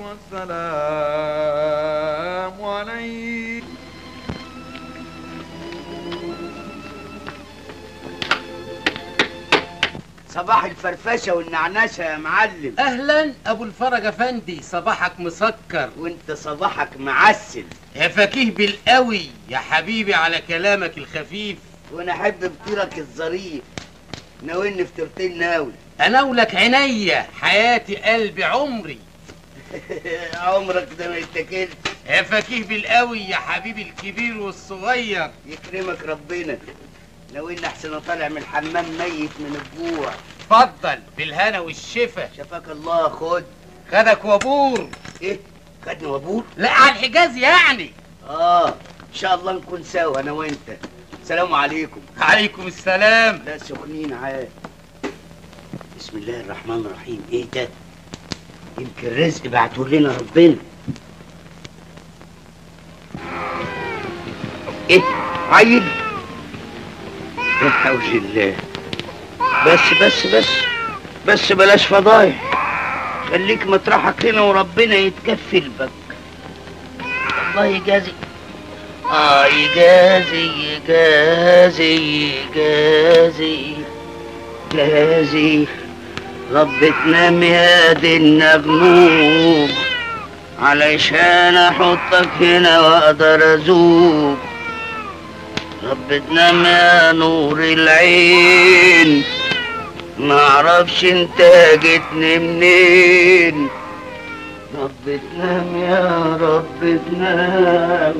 والسلام عليك. صباح الفرفشه والنعنشه يا معلم. اهلا ابو الفرج افندي، صباحك مسكر وانت صباحك معسل يا فكيه بالقوي يا حبيبي على كلامك الخفيف. وانا احب فطيرك الظريف. ناولني فطيرتين ناول. اناولك عينيا حياتي قلبي عمري. عمرك ده ما يتاكلش يا فكيه بالقوي يا حبيبي الكبير والصغير. يكرمك ربنا. ناولني احسن اطالع من الحمام ميت من الجوع. اتفضل بالهنا والشفا. شفاك الله. خد. خدك وابور. ايه خدني وابور؟ لا على الحجاز يعني. ان شاء الله نكون سوا انا وانت. السلام عليكم. عليكم السلام. لا سخنين عاد. بسم الله الرحمن الرحيم. ايه ده؟ يمكن رزق بعته لنا ربنا. ايه عيل؟ لا حول الله. بس بلاش فضايح. خليك مطرحك هنا وربنا يتكفل بك. الله يجازي. يجازي رب تنام يا دي النغنوب علشان احطك هنا واقدر ازوق. رب تنام يا نور العين، معرفش انت جيتني منين. رب تنام يا رب تنام.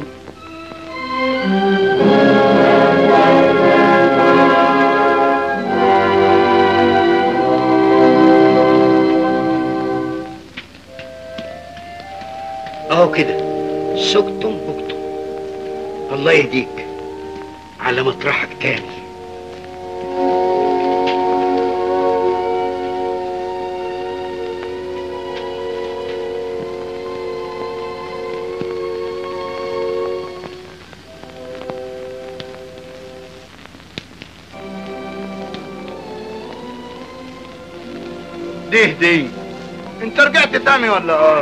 اهو كده سكتم بكتم. الله يهديك على مطرحك تاني. دي انت رجعت تاني ولا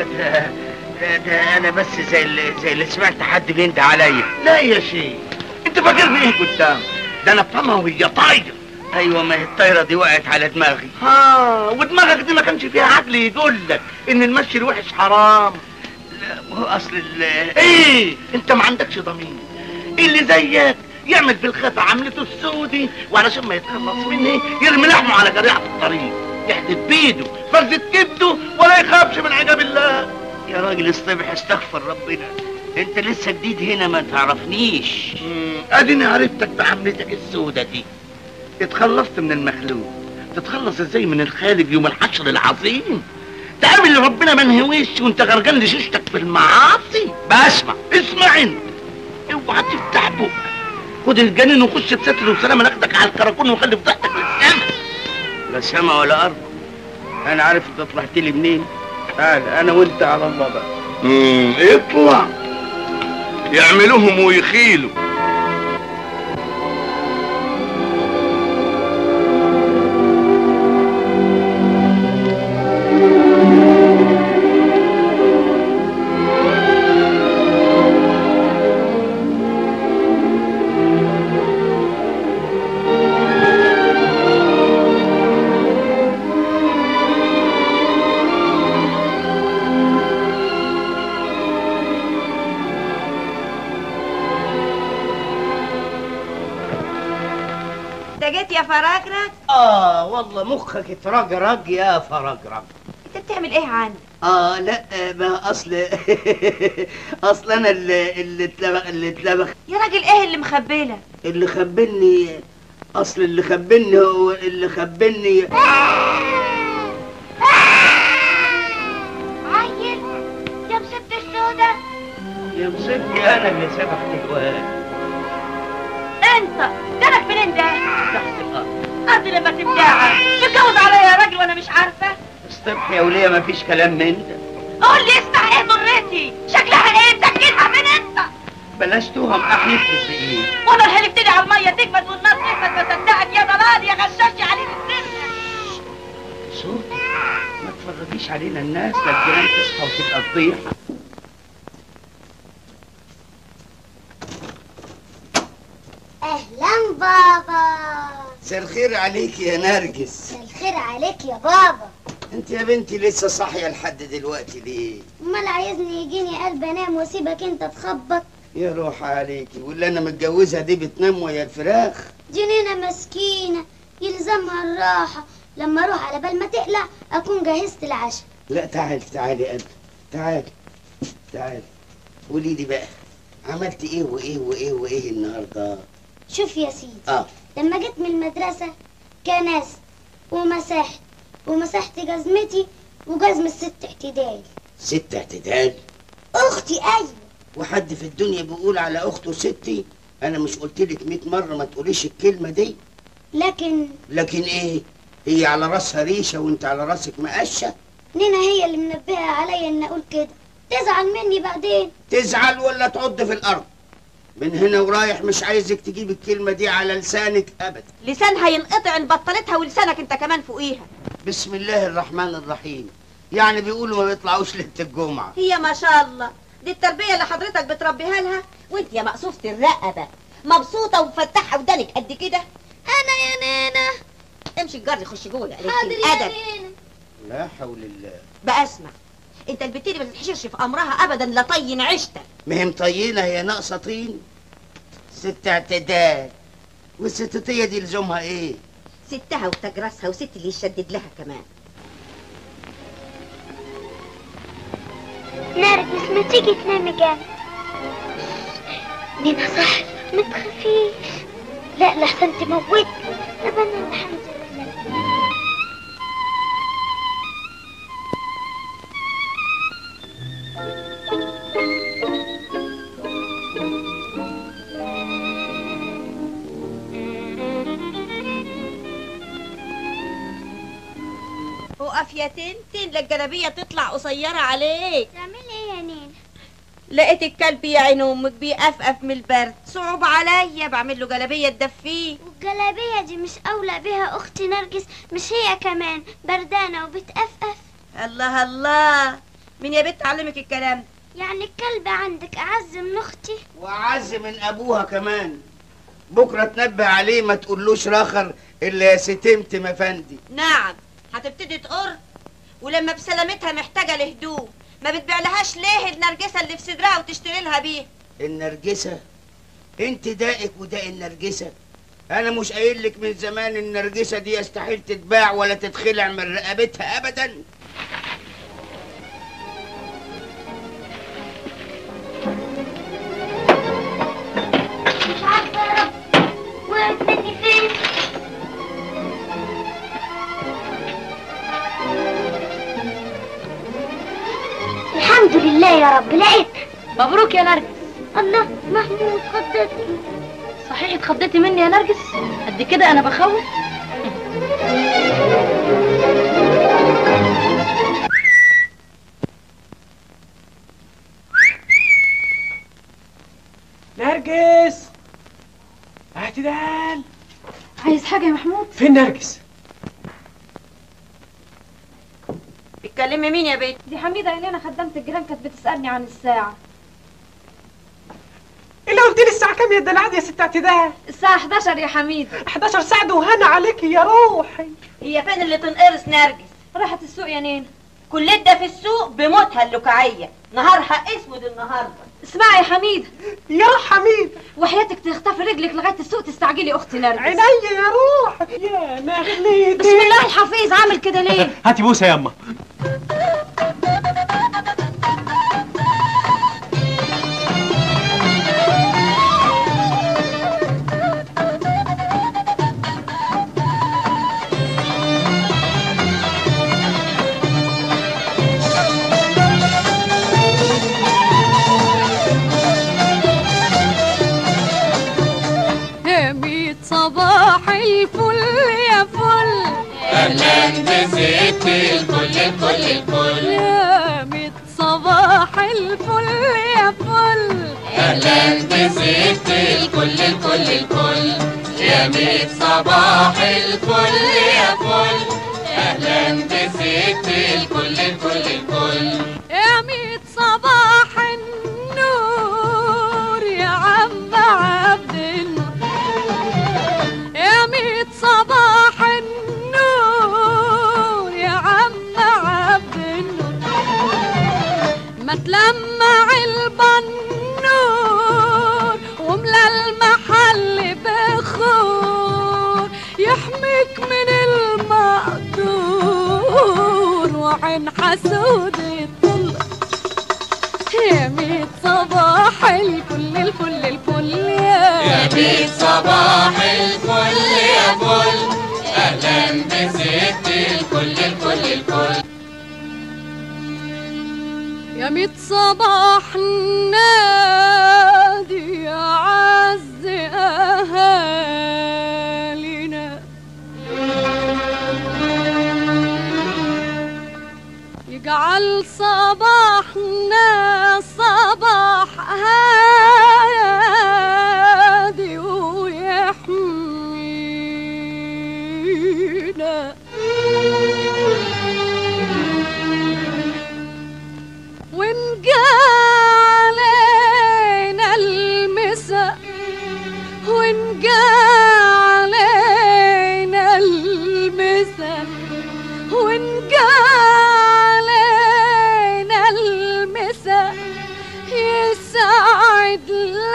ده انا بس زي اللي سمعت حد بينده عليا. لا يا شيخ، انت فاكرني ايه قدام؟ ده انا افهمها وهي طايره. ايوه ما هي الطايره دي وقعت على دماغي. ودماغك دي ما كانش فيها عقل يقول لك ان المشي الوحش حرام. لا هو اصل ايه انت ما عندكش ضمير. اللي زيك يعمل في الخفا عملته السودي، وعلشان ما يتخلص مني يرمي لحمه على جريعه الطريق، يحدف بيده فرزة كبده ولا يخافش من عقاب الله. يا راجل اصطبح استغفر ربنا. انت لسه جديد هنا ما تعرفنيش. اديني عرفتك بعملتك السودة دي. اتخلصت من المخلوق، تتخلص ازاي من الخالق يوم الحشر العظيم؟ تقابل ربنا ما انهويش وانت غرقان لشيشتك في المعاصي. بسمع. اسمع انت، اوعى تفتح بقك. خد الجنين وخش بستر وسلامه ناخدك على الكراكون وخلي فضحتك للسما. لا سما ولا ارض. انا عارف انت طلعت لي منين. تعال انا وانت على الله بقى. اطلع يعملوهم ويخيلوا. جيت يا فرجرج؟ والله مخك اترجرج يا فرجرج. انت بتعمل ايه عندي؟ لا ما اصل انا اللي اتلبخ. يا راجل ايه اللي مخبلك؟ اللي خبلني اصل اللي خبلني هو اللي خبلني. عيل يا مسبت السودة. يا مسبتي انا اللي سبحت الواد. انت جالك منين ده؟ تحت الارض. قصدي لما تبدعها تتجوز عليا يا راجل وانا مش عارفه. استبحي يا وليه ما فيش كلام من ده. قول لي اسمع ايه ضرتي؟ شكلها ايه؟ مسكنها من انت؟ بلاش توهم احلف لك بايه؟ وانا اللي هلبتني على الميه تجمد والنار تجمد بصدقك يا ضلال يا غشاش يا علي السن. صوتي ما تفرجيش علينا الناس، لا الجيران تصحى وتبقى فضيحه. اهلا بابا. مساء الخير عليك يا نرجس. مساء الخير عليك يا بابا. انت يا بنتي لسه صاحيه لحد دلوقتي ليه؟ امال عايزني يجيني قلب انام واسيبك انت تخبط؟ يا روح عليكي، واللي انا متجوزها دي بتنام ويا الفراخ؟ جنينه مسكينه يلزمها الراحه، لما اروح على بال ما تقلع اكون جهزت العشاء. لا تعالي يا قلبي، تعالي قولي لي بقى، عملت ايه وايه النهارده؟ شوف يا سيدي، لما جيت من المدرسه كنست ومسحت جزمتي وجزمة 6 اعتدال. 6 اعتدال؟ اختي. ايوه. وحد في الدنيا بيقول على اخته ستي؟ انا مش قلتلك 100 مره ما تقوليش الكلمه دي؟ لكن ايه؟ هي على راسها ريشه وانت على راسك مقشه؟ نينا هي اللي منبهه عليا ان اقول كده، تزعل مني بعدين. تزعل ولا تعض في الارض؟ من هنا ورايح مش عايزك تجيب الكلمه دي على لسانك ابدا. لسانها ينقطع ان بطلتها ولسانك انت كمان فوقيها. بسم الله الرحمن الرحيم. يعني بيقولوا ما بيطلعوش ليله الجمعه. هي ما شاء الله دي التربيه اللي حضرتك بتربيها لها، وانت يا مقصوفه الرقبه مبسوطه ومفتحه ودانك قد كده. انا يا نانا. امشي الجري خش جوه. حاضر يا نانا. لا حول الله. بقى اسمع، انت البت دي ما تتحشرش في امرها ابدا، لا طين عشتك. ما هي مطينه، هي ناقصه طين. 6 اعتدال، والستوتيه دي لزومها ايه؟ ستها وتجرسها وست اللي يشدد لها كمان. نرجس ما تيجي تنامي جنبي. نينا صح، ما تخافيش. لا لحسن تموتني. طب انا الحمد لله. وقف يا تنتن، لا الجلابيه تطلع قصيره عليك. تعملي ايه يا نينا؟ لقيت الكلب يا عين امك بيقفقف من البرد، صعب عليا بعمل له جلابيه تدفيه. والجلابيه دي مش اولى بيها اختي نرجس؟ مش هي كمان بردانه وبتقفقف؟ الله الله، مين يا بنت علمك الكلام ده؟ يعني الكلب عندك اعز من اختي؟ واعز من ابوها كمان. بكره تنبه عليه ما تقولوش راخر الا يا ستمتم افندي. نعم، هتبتدي تقر، ولما بسلامتها محتاجه لهدوم ما بتبيعلهاش ليه النرجسه اللي في صدرها وتشتري لها بيها؟ النرجسه؟ انت دائك وداء النرجسه. انا مش قايل لك من زمان النرجسه دي يستحيل تتباع ولا تتخلع من رقبتها ابدا؟ مش عارفه يا رب وقعت مني فين. الحمد لله يا رب لقيت. مبروك يا نرجس. الله، محمود خضتني. صحيح اتخضيتي مني يا نرجس؟ قد كده انا بخوف؟ نرجس، اعتدال. عايز حاجه يا محمود؟ فين نرجس؟ بتكلمي مين يا بنت؟ دي حميده قايله خدامه الجيران كانت بتسالني عن الساعه. اللي قلت لي الساعه كام يا دلعاد يا ست اعتدال؟ الساعه 11 يا حميد. 11 ساعه وهنا عليكي يا روحي. هي فين اللي تنقرص نرجس؟ راحت السوق يا نينا. كل ده في السوق بموتها اللكعيه، نهارها اسود النهارده. اسمعي يا حميده. يا حميد، وحياتك تخطفي رجلك لغايه السوق تستعجلي اختي نرجس. عينيا يا روحي يا نخلتي. بسم الله الحفيظ، عامل كده ليه؟ هاتي بوسه يا اما. صباح الفل يا فل، أهلا بست الكل يا ميت صباح الفل يا فل، أهلا بست الكل يا ميت صباح الفل يا فل، أهلا بست الكل الكل الكل. يا 100 صباح النور يا عم عبد النور، يا 100 صباح النور يا عم عبد النور، ما تلمع البنور وملا المحل بخور، يحميك من المقدور وعين حسود الطل. يا 100 صباح الكل الكل الكل يا 100 صباح الفل يا فل، أهلا بست الكل الكل الكل. يا 100 صباح نادي يا عز أهالينا، يجعل صباحنا صباح هادي ويحمينا، ونجا علينا المسا، ونجا علينا المسا، ونجا علينا المسا، يسعد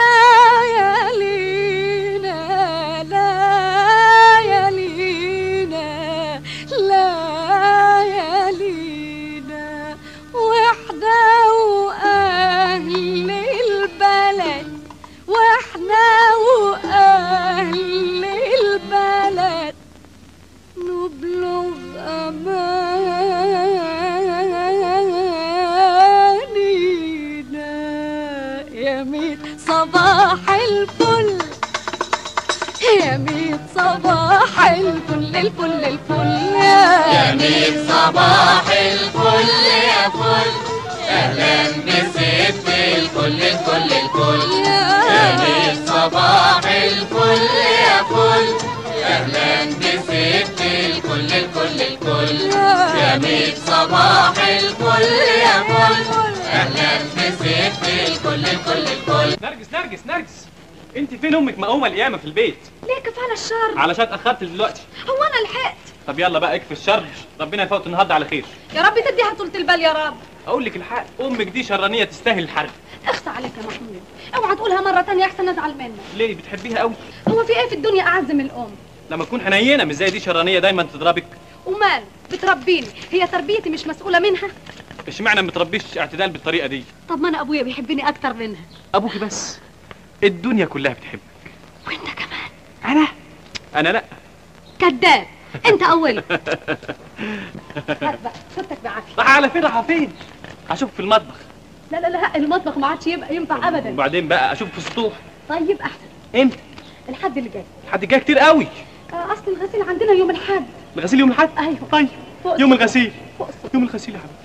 ليالينا ليالينا ليالينا، واحنا واهل البلد، واحنا واهل البلد نبلغ امانينا. يا 100 صباح الفل، يا 100 صباح الفل الفل الفل، يا 100 صباح الفل يا فل، أهلا بست الكل الكل الكل. يا 100 صباح الفل يا فل، أهلا بست الكل الكل الكل. يا 100 صباح الفل يا فل، أهلا بست الكل الكل الكل. نرجس انت فين؟ امك مقومه القيامه في البيت. ليه كفاله الشر؟ علشان اتاخرت دلوقتي. هو انا لحقت؟ طب يلا بقى اكفي الشر، ربنا يفوت النهارده على خير. يا رب تديها طولة البال يا رب. اقول لك الحق، امك دي شرانيه تستاهل الحرب. اخصى عليك يا محمود، اوعى تقولها مره تانية احسن ازعل منك. ليه؟ بتحبيها قوي؟ هو في ايه في الدنيا اعز من الام؟ لما تكون حنينه مش زي دي شرانيه دايما تضربك. ومال بتربيني، هي تربيتي مش مسؤوله منها؟ اشمعنى ما تربيش اعتدال بالطريقه دي؟ طب ما انا ابويا بيحبني اكتر منها. ابوكي بس، الدنيا كلها بتحبك. وانت كمان. انا لا. كذاب، انت اول. هات بقى خدتك بعافيه. راح فين؟ هشوف في المطبخ. لا المطبخ ما عادش يبقى ينفع ابدا. وبعدين بقى اشوف في السطوح. طيب احسن. امتى؟ الحد اللي جاي. الحد الجاي كتير قوي. اصل الغسيل عندنا يوم الحد. الغسيل يوم الحد؟ ايوه. طيب يوم الغسيل. يوم الغسيل يا حبيبي.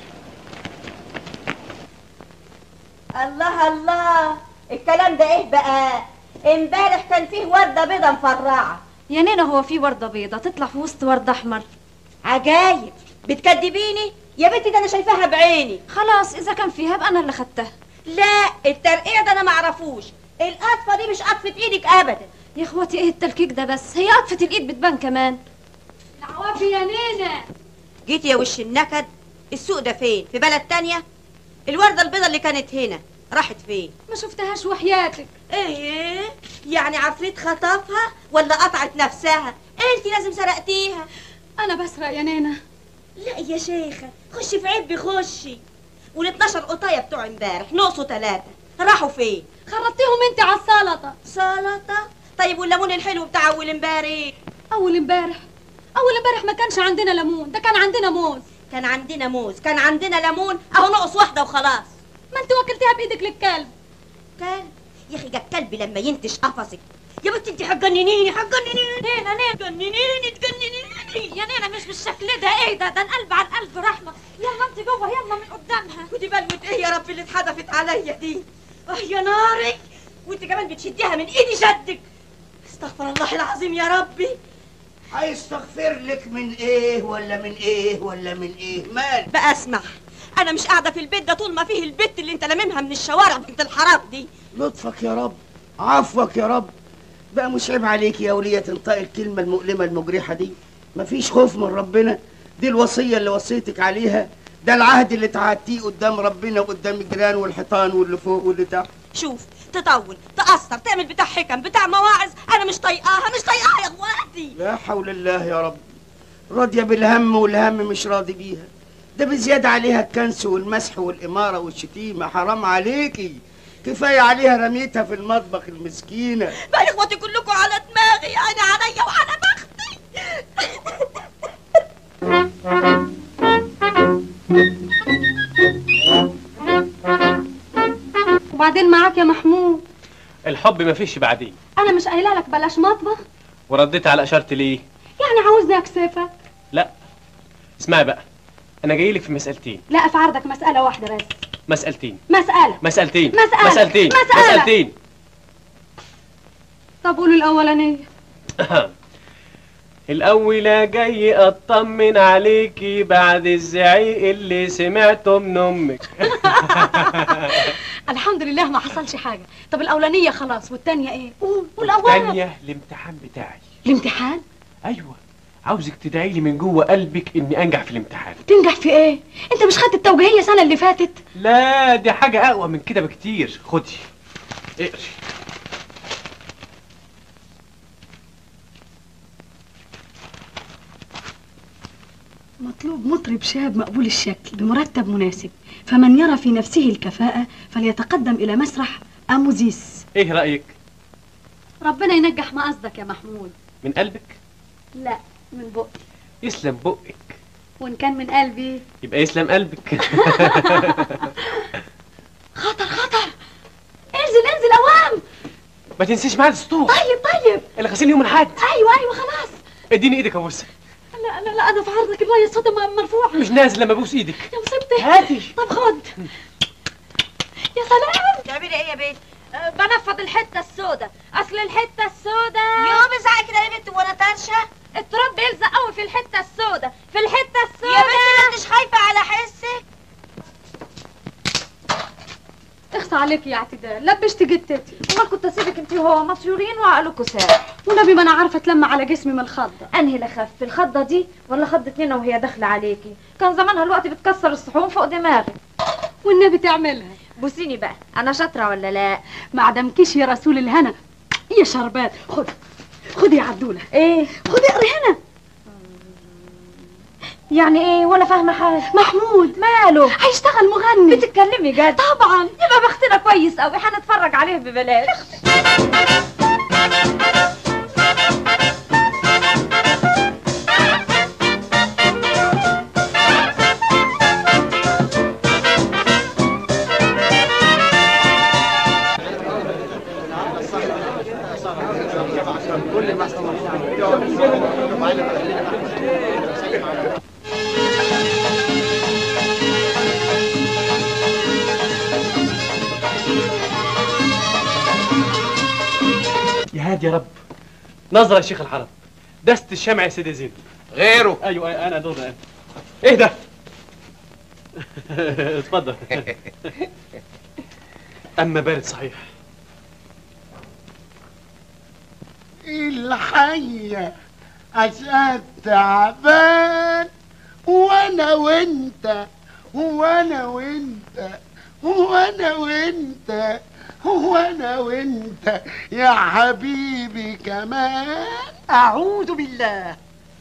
الله الله، الكلام ده ايه بقى؟ امبارح كان فيه ورده بيضه مفرعه. يا نينا هو في ورده بيضه تطلع في وسط ورد احمر؟ عجايب، بتكدبيني يا بنتي، ده انا شايفاها بعيني. خلاص اذا كان فيها يبقى انا اللي خدتها. لا، الترقيع ده انا معرفوش، القطفه دي مش قطفه ايدك ابدا. يا اخواتي ايه التلكيك ده بس؟ هي قطفه الايد بتبان كمان. العوافي يا نينا. جيت يا وش النكد، السوق ده فين؟ في بلد تانية؟ الوردة البيضة اللي كانت هنا راحت فين؟ ما شفتهاش وحياتك. ايه؟ يعني عفريت خطفها ولا قطعت نفسها؟ انت لازم سرقتيها. انا بسرق يا نينا. لا يا شيخة، خشي في عبي خشي. وال12 قطاية بتوع امبارح نقصوا 3، راحوا فين؟ خرطتيهم انت على السلطة. سلطة؟ طيب والليمون الحلو بتاع اول امبارح؟ اول امبارح ما كانش عندنا ليمون، ده كان عندنا موز. كان عندنا موز، كان عندنا ليمون، اهو نقص واحدة وخلاص. ما انت وكلتيها بايدك للكلب. كلب؟ يا اخي ده الكلب لما ينتش قفصك. يا بنتي انت هتجننيني. نينا تجننيني يا نينا مش بالشكل ده. ايه ده القلب على القلب رحمه. يلا انت جوه، يلا من قدامها. ودي بلوة ايه يا ربي اللي اتحدفت عليا دي؟ يا ناري، وانت كمان بتشديها من ايدي شدك. استغفر الله العظيم يا ربي. هيستغفر لك من ايه ولا من ايه ولا من ايه؟ مال بقى اسمع، انا مش قاعده في البيت ده طول ما فيه البت اللي انت لاممها من الشوارع بنت الحرام دي. لطفك يا رب، عفوك يا رب. بقى مش عيب عليك يا ولية تنطقي الكلمة المؤلمة المجرحة دي؟ مفيش خوف من ربنا؟ دي الوصية اللي وصيتك عليها، ده العهد اللي تعهدتيه قدام ربنا وقدام الجيران والحيطان واللي فوق واللي تحت. شوف، تطول تقصر تعمل بتاع حكم بتاع مواعظ، انا مش طايقاها مش طايقاها يا اخواتي. لا حول الله يا رب. راضية بالهم والهم مش راضي بيها، ده بزيادة عليها الكنس والمسح والإمارة والشتيمة، حرام عليكي. كفاية عليها رميتها في المطبخ المسكينة. بقى يا اخواتي كلكم على دماغي، انا عليا وعلى بختي. وبعدين معاك يا محمود؟ الحب مفيش بعدين. انا مش قايله لك بلاش مطبخ؟ ورديت على اشارتي ليه؟ يعني عاوزني اكسفك؟ لا اسمعي بقى، انا جاي لك في مسألتين. لا، في عرضك مسألة واحدة بس. مسألتين. مسألتين. طب قولوا الأولانية. الأولى جاي أطمن عليكي بعد الزعيق اللي سمعته من أمك. الحمد لله ما حصلش حاجة. طب الأولانية خلاص، والتانية إيه؟ قول التانية الامتحان بتاعي. الامتحان؟ أيوة، عاوزك تدعي لي من جوه قلبك إني أنجح في الامتحان. تنجح في إيه؟ أنت مش خدت التوجيهية السنة اللي فاتت؟ لا، دي حاجة أقوى من كده بكتير. خدي اقري. مطلوب مطرب شاب مقبول الشكل بمرتب مناسب، فمن يرى في نفسه الكفاءة فليتقدم إلى مسرح أموزيس. إيه رأيك؟ ربنا ينجح ما قصدك يا محمود. من قلبك؟ لا، من بقي. يسلم بقك. وإن كان من قلبي يبقى يسلم قلبك. خطر انزل أوام. ما تنسيش ميعاد السطوح. طيب الغسيل يوم الأحد. أيوة خلاص. اديني ايدك ابوسها. لا أنا في عرضك المية الصوت مرفوعة. مش نازل لما ابوس ايدك. يا مصيبتي. هاتي. طب خد. يا سلام. تعملي ايه يا بنت؟ بنفض الحتة السوداء. أصل الحتة السوداء يوم ازعق كده يا بنت وانا طرشة؟ التراب بيلزق قوي في الحتة السوداء، في الحتة السوداء. يا بنت ما انتش خايفة على حسك؟ اخصى عليك يا اعتدال، لبشت جتتي. امال كنت اسيبك انت وهو مصيورين وعقلكوا ساح. ونبي ما انا عارفه اتلم على جسمي من الخضه. انهي الاخف، الخضه دي ولا خضه لنا وهي داخله عليكي؟ كان زمانها الوقت بتكسر الصحون فوق دماغي. والنبي تعملها. بوسيني بقى، انا شاطره ولا لا؟ ما عدمكيش يا رسول الهنا يا شربات. خدي يا عبدوله. ايه؟ خدي اقري هنا. يعني ايه؟ ولا فاهمه حاجه. محمود ماله؟ هيشتغل مغني. بتتكلمي جد؟ طبعا. يبقى بختنا كويس قوي، هنتفرج عليه ببلاش. يا هادي يا رب. نظرة يا شيخ الحرم. دست الشمع يا سيدي زين. غيره. ايوه انا دور انا. ايه ده؟ اتفضل. اما بارد صحيح. الحية عشان تعبان، وانا وانت وانا وانت وانا وانت وانا وانت يا حبيبي كمان. اعوذ بالله.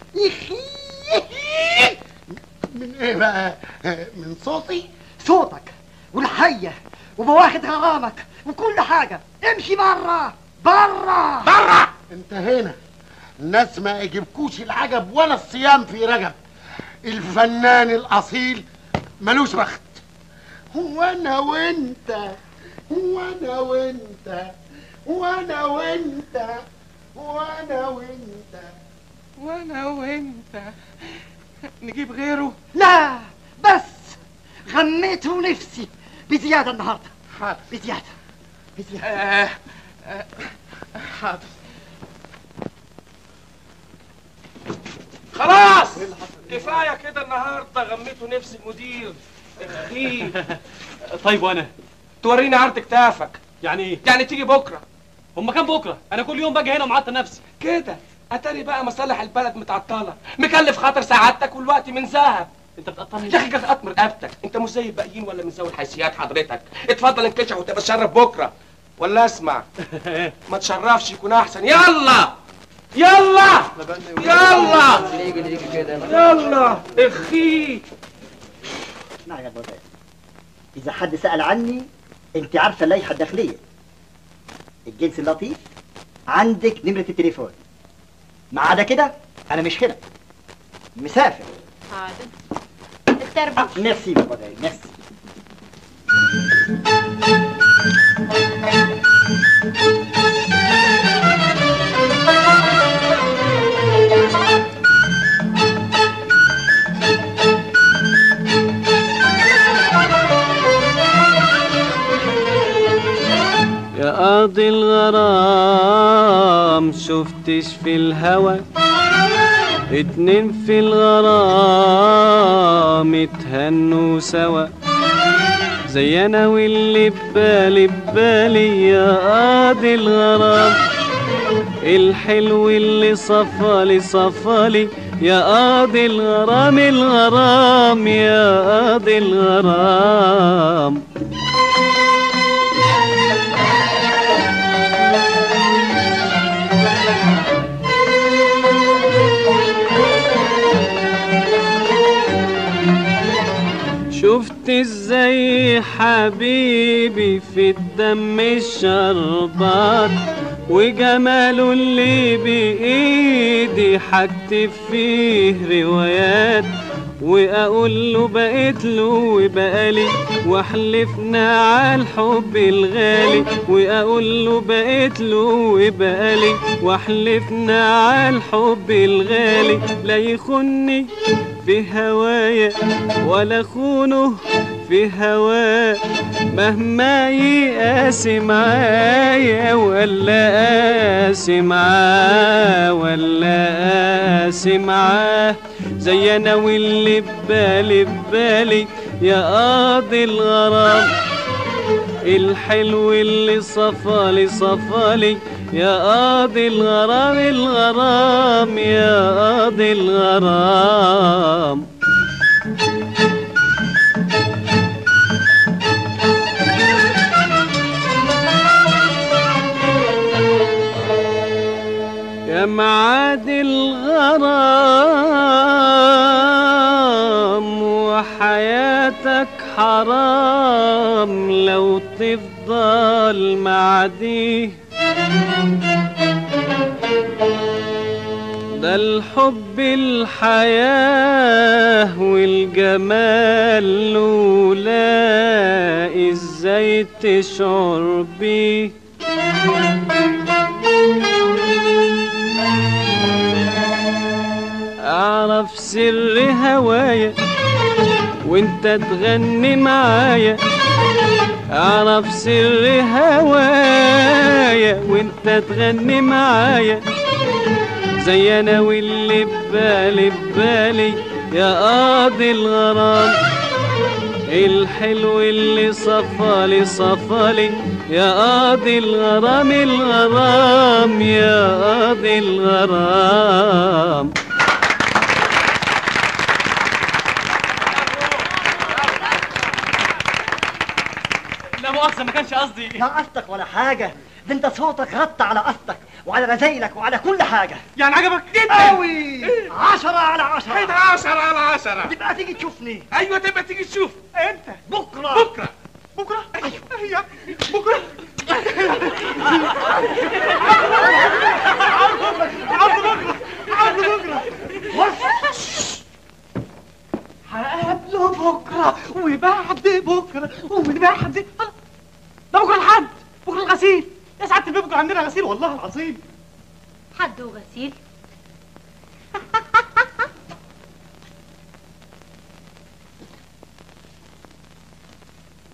من ايه بقى؟ من صوتي؟ صوتك والحية ومواخد غرامك وكل حاجة. امشي برا برا برا. انت هنا الناس ما يجيبكوش العجب ولا الصيام في رجب. الفنان الاصيل ملوش بخت. وانا وانت وانا وانت وانا وانت وانا وانت وانا وانت. نجيب غيره؟ لا بس غنيته نفسي بزيادة النهاردة. حاضر. بزيادة. حاضر. خلاص كفايه كده النهارده، غميتوا نفس المدير. اخي طيب وانا توريني عرض كتافك. يعني ايه؟ يعني تيجي بكره. هما كام بكره؟ انا كل يوم باجي هنا ومعطل نفسي كده. اتاري بقى مصالح البلد متعطله، مكلف خاطر سعادتك والوقت من ذهب. انت بتقطعني يا اخي كده اطمر رقبتك، انت مش زي الباقيين ولا من ذوي الحيثيات حضرتك. اتفضل انكشف وتبقى تشرف بكره. ولا اسمع ما تشرفش يكون احسن. يلا يلا يلا يلا اخي. اسمعي يا بوزير، إذا حد سأل عني أنت عارفة اللائحة الداخلية. الجنس اللطيف عندك نمرة التليفون. ما عدا كده أنا مش هنا، مسافر. حاضر التربية. ميرسي يا بوزير، ميرسي. يا قاضي الغرام شفتش في الهوى اتنين في الغرام اتهنوا سوا، زي انا واللي ببالي يا قاضي الغرام. الحلو اللي صفالي يا قاضي الغرام، الغرام يا قاضي الغرام. شفت ازاي حبيبي في الدم الشربات، وجماله اللي بايدي حكتب فيه روايات، واقول له بقيت له وبقالي، واحلفنا على الحب الغالي، واقول له بقيت له وبقالي، واحلفنا على الحب الغالي. لا يخني في هوايا ولا خونه في هواه، مهما يقاسي معايا ولا قاسي معاه ولا قاسي معاه، زي انا واللي ببالي يا قاضي الغرام. الحلو اللي صفالي يا قاضي الغرام، الغرام يا قاضي الغرام. يا معاد الغرام وحياتك حرام لو تفضل معديه، ده الحب الحياة والجمال لولا ازاي تشعر بيه. اعرف سر هوايا وانت تغني معايا، اعرف سر هوايا وانت تغني معايا، زي انا واللي ببالي يا قاضي الغرام. الحلو اللي صفالي يا قاضي الغرام، الغرام يا قاضي الغرام. لا مؤاخذة ما كانش قصدي. لا قصدك ولا حاجة، ده انت صوتك غطى على قصدك وعلى رزايلك وعلى كل حاجة. يعني عجبك جدا قوي. 10 على 10. 11 على 10. تبقى تيجي تشوفني. ايوه تبقى تيجي تشوف. امتى؟ بكره. بكره؟ ايوه بكره. عبد بكره. هقابله بكره وبعد بكره ومن بعد ده بكره الحد، بكره الغسيل. يا سعاده البيه بكره عندنا غسيل والله العظيم. حد وغسيل؟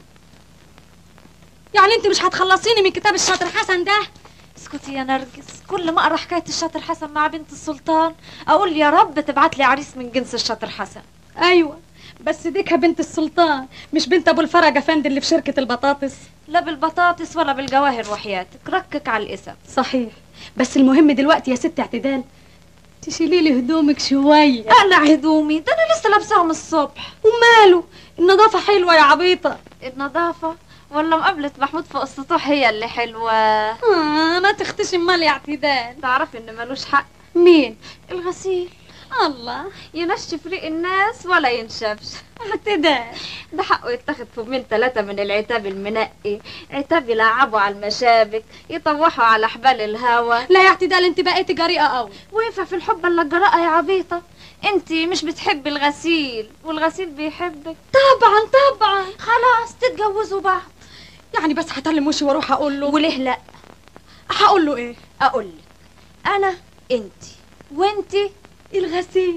يعني انت مش هتخلصيني من كتاب الشاطر حسن ده؟ اسكتي يا نرجس، كل ما اقرا حكايه الشاطر حسن مع بنت السلطان اقول يا رب تبعت لي عريس من جنس الشاطر حسن. ايوه بس ديكها بنت السلطان مش بنت ابو الفرج افندي اللي في شركه البطاطس. لا بالبطاطس ولا بالجواهر وحياتك، ركك على الاسم. صحيح، بس المهم دلوقتي يا ست اعتدال تشيلي لي هدومك شويه. اقلع هدومي؟ ده انا لسه لابساهم الصبح. وماله، النظافه حلوه يا عبيطه. النظافه ولا مقابله محمود فوق السطوح هي اللي حلوه؟ ما تختشي مال يا اعتدال. تعرفي ان ملوش حق. مين؟ الغسيل. الله، ينشف ريق الناس ولا ينشفش. اعتدال ده حقه يتاخد فمين 3 من العتاب المنقي، عتاب يلعبوا على المشابك، يطوحوا على حبال الهوا. لا يا اعتدال انت بقيتي جريئه قوي. وينفع في الحب الا الجراءه يا عبيطه؟ انت مش بتحبي الغسيل والغسيل بيحبك. طبعا طبعا. خلاص تتجوزوا بعض. يعني بس هتعلم وشي واروح اقول له؟ وليه لا؟ هقول له ايه؟ اقول لك انا انت وانت الغسيل.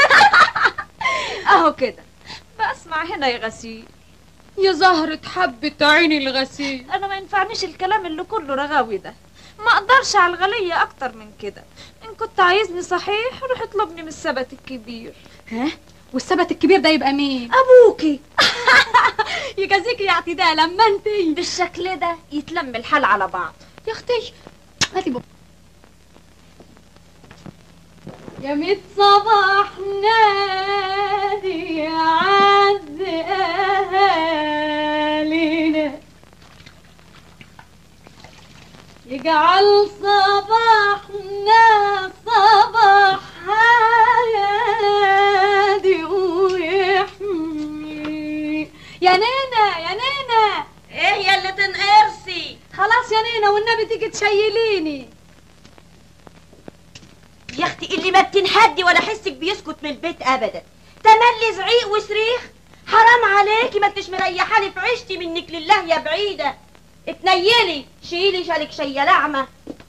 اهو كده بسمع هنا يا غسيل. يا زهرة حبة عيني الغسيل. انا ما ينفعنيش الكلام اللي كله رغاوي ده، ما اقدرش على الغلية اكتر من كده. ان كنت عايزني صحيح روح اطلبني من السبت الكبير. ها؟ والسبت الكبير ده يبقى مين؟ ابوكي. يجازيكي يا اعتدال اما انتي بالشكل ده يتلم الحال على بعض. يا اختي هاتي بابا. يا ميت صباح نادي عز اهالينا، يجعل صباحنا صباح هادي ويحمي. يا نينا يا نينا. ايه يا اللي تنقرسي؟ خلاص يا نينا والنبي تيجي تشيليني. يا اختي اللي ما بتنهدي ولا حسك بيسكت من البيت ابدا، تملي زعيق وصريخ. حرام عليكي، ما انتش مريحاني في عيشتي منك لله يا بعيده. اتنيلي شيلي شالك شيه لعمه.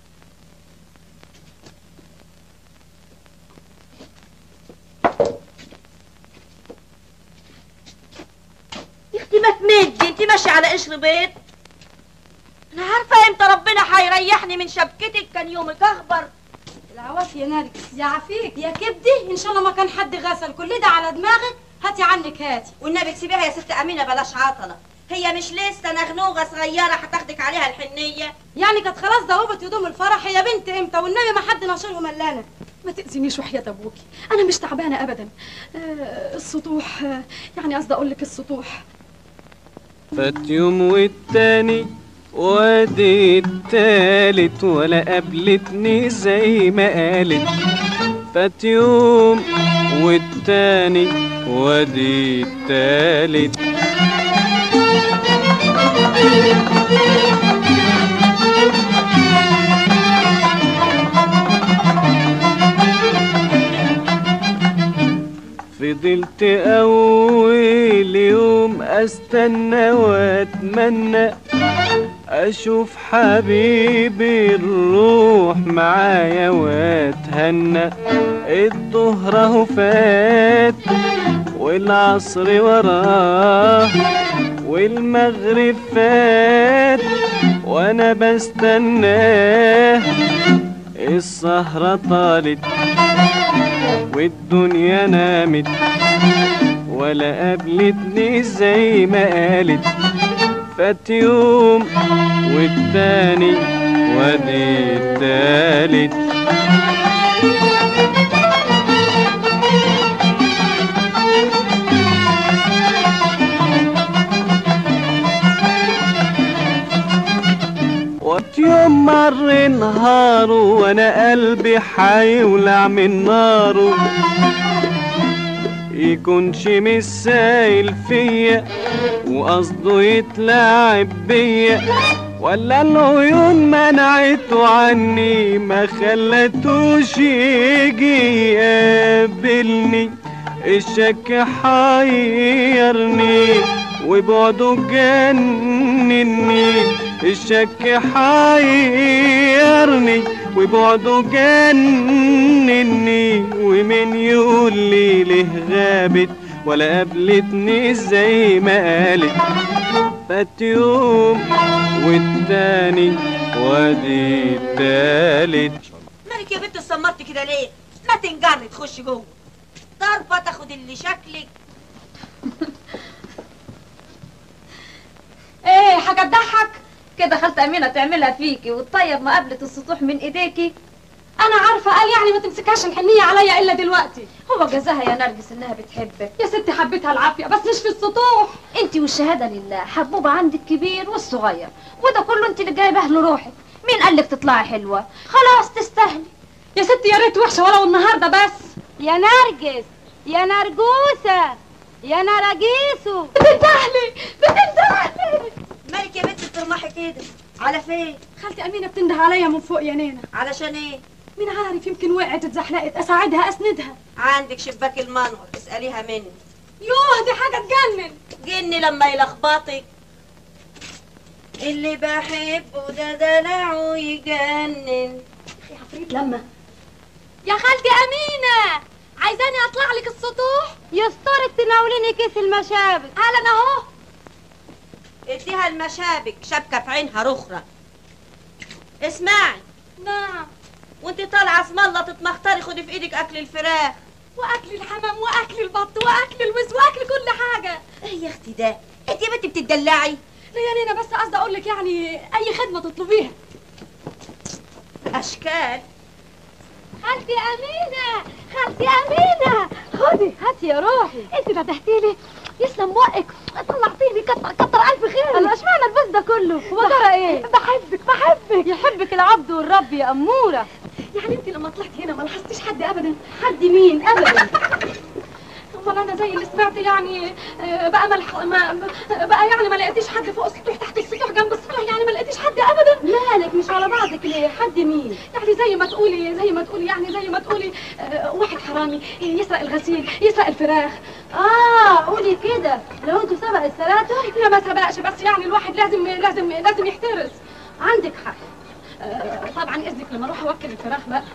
يا اختي ما تمدي، انت ماشيه على قشر بيض. انا عارفه امتى ربنا هيريحني من شبكتك، كان يومك اخبر. العوافي يا نرجس. يا عفيك يا كبدي، ان شاء الله ما كان حد غسل كل ده على دماغك. هاتي عنك هاتي. والنبي سيبيها يا ست امينه بلاش عطله، هي مش لسه نغنوغه صغيره هتاخدك عليها الحنيه. يعني كانت خلاص ضوبت هدوم الفرح يا بنت امتى، والنبي ما حد ناشرهم الا انا. ما تاذينيش وحياه ابوكي، انا مش تعبانه ابدا. السطوح يعني قصدي اقول لك السطوح. فات يوم والتاني وادي التالت ولا قابلتني زي ما قالت. فات يوم والتاني وادي التالت. فضلت أول يوم أستنى وأتمنى أشوف حبيبي الروح معايا وأتهنى. الظهر أهو فات والعصر وراه والمغرب فات وأنا بستناه. السهرة طالت والدنيا نامت ولا قابلتني زي ما قالت. فات يوم والتاني وادي التالت. وقت يوم مر نهاره وانا قلبي حيولع من ناره. يكونش مش سايل فيا وقصده يتلاعب بيا، ولا العيون منعته عني ما خلتوش يجي يقابلني. الشك حيرني وبعده جنني. الشك حيرني وبعده جنني. ومن يقول لي ليه غابت ولا قابلتني زي ما قالت. فات يوم والتاني وادي التالت. مالك يا بنت اتسمرتي كده ليه؟ ما تنجري تخشي جوه. ضربه تاخد اللي شكلك. ايه حاجه تضحك كده خالتة امينه تعملها فيكي وتطيب مقابله السطوح من ايديكي؟ انا عارفه، قال يعني ما تمسكهاش الحنيه عليا الا دلوقتي. هو جزاها يا نرجس انها بتحبك. يا ستي حبيتها العافيه بس مش في السطوح. انت والشهاده لله حبوبه عند الكبير والصغير، وده كله انت اللي جايبه لروحك. مين قالك تطلعي حلوه؟ خلاص تستاهلي. يا ستي يا ريت وحشه ولو النهارده بس. يا نرجس يا نرجوسه يا نراجيسو، بتندهلي بتندهلي. مالك يا بنت بترمحي كده؟ على فين؟ خالتي امينه بتنده عليا من فوق يا نينا. علشان ايه؟ مين عارف، يمكن وقعت اتزحلقت، اساعدها اسندها. عندك شباك المنور اساليها مني. يوه دي حاجه تجنن. جني لما يلخبطك. اللي بحبه ده دلعه يجنن. يا عفريت لما يا خالتي امينه عايزاني اطلع لك السطوح. يسترك تناوليني كيس المشابك. اهلا اهو. اديها المشابك شبكه في عينها رخره. اسمعي. نعم. وانت طالعه اسم الله تتمختري خدي في ايدك اكل الفراخ واكل الحمام واكل البط واكل الوز واكل كل حاجه. ايه يا اختي ده؟ انت يا بنتي بتدلعي. لا يا نينا بس قصدي اقول لك يعني اي خدمه تطلبيها. اشكال. خالتي امينه خالتي امينه، خدي هاتي يا روحي. انت فتحتي لي يسلم بقك، طلعتيني كتر الف خير. الله اشمعنى البس ده كله؟ هو جرى ايه؟ بحبك يحبك العبد والرب يا اموره. يعني انت لما طلعت هنا ما لاحظتيش حد ابدا؟ حد مين ابدا؟ امال انا زي اللي سمعت يعني بقى بقى يعني ما لقيتيش حد فوق السطوح تحت السطوح جنب السطوح، يعني ما لقيتيش حد ابدا؟ مالك مش على بعضك ليه؟ حد مين؟ يعني زي ما تقولي يعني زي ما تقولي واحد حرامي يسرق الغسيل يسرق الفراخ. قولي كده. لو انتوا سبق السرقة؟ لا ما سبقش، بس يعني الواحد لازم يحترس. عندك حق. طبعا اذنك لما اروح اوكل الفراخ بقى.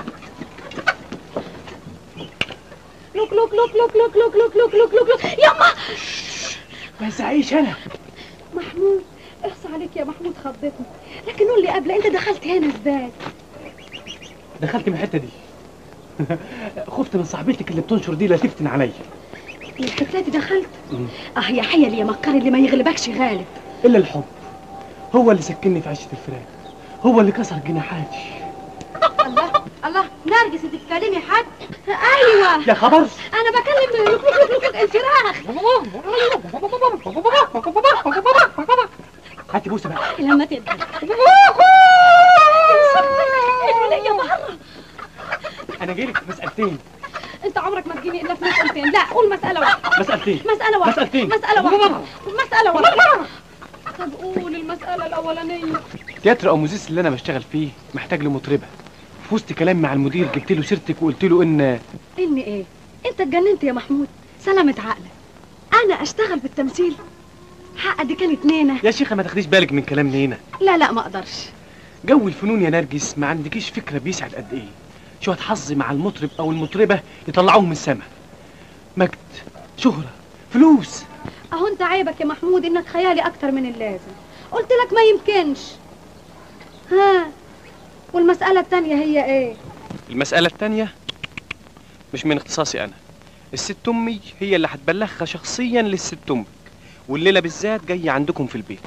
لوك لوك لوك لوك لوك لوك لوك لوك لوك لوك لوك يما ما يسعيش انا. محمود اخصى عليك يا محمود، خضتني. لكن قول لي قبل، انت دخلت هنا ازاي؟ دخلت من الحته دي. خفت من صاحبتك اللي بتنشر دي لا تفتن عليا. من الحته دي دخلت؟ يا حيل يا مكر اللي ما يغلبكش غالب. الا الحب هو اللي سكنني في عشه الفراخ، هو اللي كسر جناحاتي. الله نرجس بتتكلمي حد؟ ايوه يا خبر، انا بكلم لوك لوك لوك الفراخ. هاتي بوسه بقى لما تبدا. يا بره. انا جايلك في مسألتين. انت عمرك ما تجيني الا في مسألتين. لا قول مسألة واحدة. مسألتين. مسألة واحدة. مسألتين. مسألة واحدة. مسألة واحدة. طب قول المسألة الأولانية. تياترو أموزيس اللي أنا بشتغل فيه محتاج لمطربة. في وسط كلام مع المدير جبت له سيرتك وقلت له إن ايه؟ أنت اتجننت يا محمود. سلامة عقلك. أنا أشتغل بالتمثيل؟ حق دي كانت نينة. يا شيخة ما تاخديش بالك من كلام نينة. لا ما أقدرش. جو الفنون يا نرجس ما عندكيش فكرة بيسعد قد إيه. شوية حظ مع المطرب أو المطربة يطلعوهم من السما. مجد، شهرة، فلوس. أهو أنت عيبك يا محمود إنك خيالي أكتر من اللازم. قلت لك ما يمكنش. ها، والمسألة التانية هي إيه؟ المسألة التانية مش من اختصاصي أنا. الست أمي هي اللي هتبلغها شخصيا للست أمك، والليلة بالذات جاية عندكم في البيت.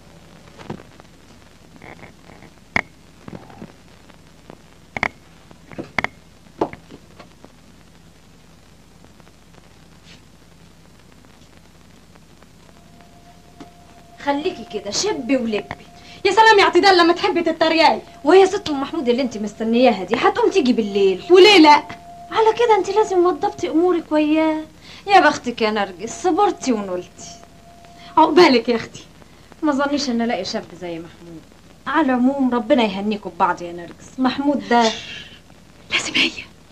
خليكي كده شبي ولبي. يا سلام يا اعتدال لما تحبي تتريقي. وهي ست ام محمود اللي انت مستنياها دي هتقوم تيجي بالليل. وليه لا؟ على كده انت لازم وضبتي امورك وياه. يا بختك يا نرجس، صبرتي ونلتي. عقبالك يا اختي. ما ظنيش ان الاقي شاب زي محمود. على العموم ربنا يهنيكم ببعض يا نرجس. محمود ده لازم هي.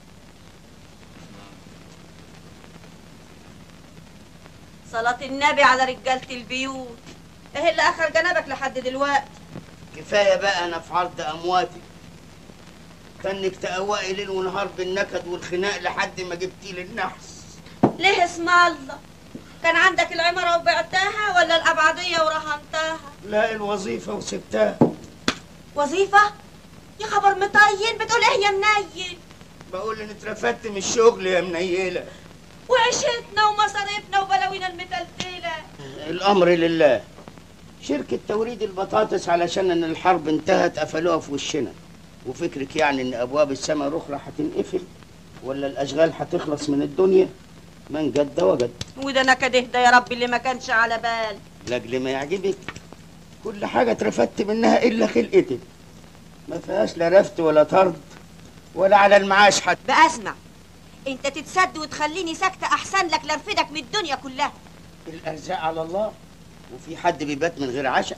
صلاة النبي على رجالة البيوت. ايه اللي اخر جنبك لحد دلوقتي؟ كفايه بقى انا في عرض امواتي. كانك تقوقي ليل ونهار بالنكد والخناق لحد ما جبتي لي النحس. ليه اسم الله؟ كان عندك العمارة وبعتها ولا الأبعدية ورهنتها؟ لا الوظيفه وسبتها. وظيفة؟ يا خبر مطين، بتقول ايه يا منيل؟ بقول ان اترفدت من الشغل يا منيله. وعيشتنا ومصاريفنا وبلاوينا المتلتله. الامر لله. شركه توريد البطاطس علشان ان الحرب انتهت قفلوها في وشنا. وفكرك يعني ان ابواب السماء الاخرى هتنقفل ولا الاشغال هتخلص من الدنيا؟ من جد وجد. وده نكد اهدى يا رب اللي ما كانش على بال. لاجل ما يعجبك كل حاجه اترفدت منها الا خلقتك. ما فيهاش لا رفد ولا طرد ولا على المعاش حتى. بقى اسمع، انت تتسد وتخليني ساكته احسن لك لارفدك من الدنيا كلها. الارزاق على الله، وفي حد بيبات من غير عشاء؟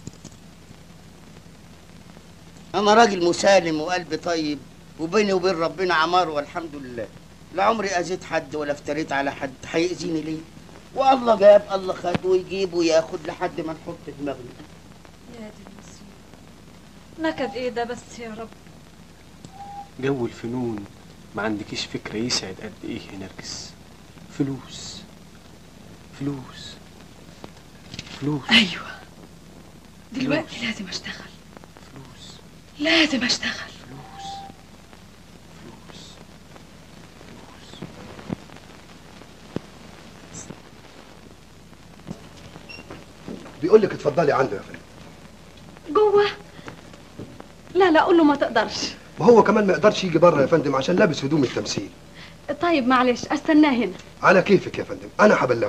انا راجل مسالم وقلبي طيب، وبيني وبين ربنا عمار والحمد لله. لا عمري اذيت حد ولا افتريت على حد. هيأذيني ليه؟ والله جاب الله خد ويجيب وياخد لحد ما نحط دماغنا. يا دي المصيبة، نكد ايه ده بس يا رب. جو الفنون ما عندكيش فكرة يسعد قد ايه يا نرجس. فلوس فلوس فلوس. ايوه دلوقتي لازم اشتغل. فلوس لازم اشتغل. فلوس فلوس فلوس. بيقول لك اتفضلي عنده يا فندم. جوه؟ لا قول له ما تقدرش. ما هو كمان ما يقدرش يجي بره يا فندم عشان لابس هدوم التمثيل. طيب معلش استناه هنا. على كيفك يا فندم، انا هبلغه.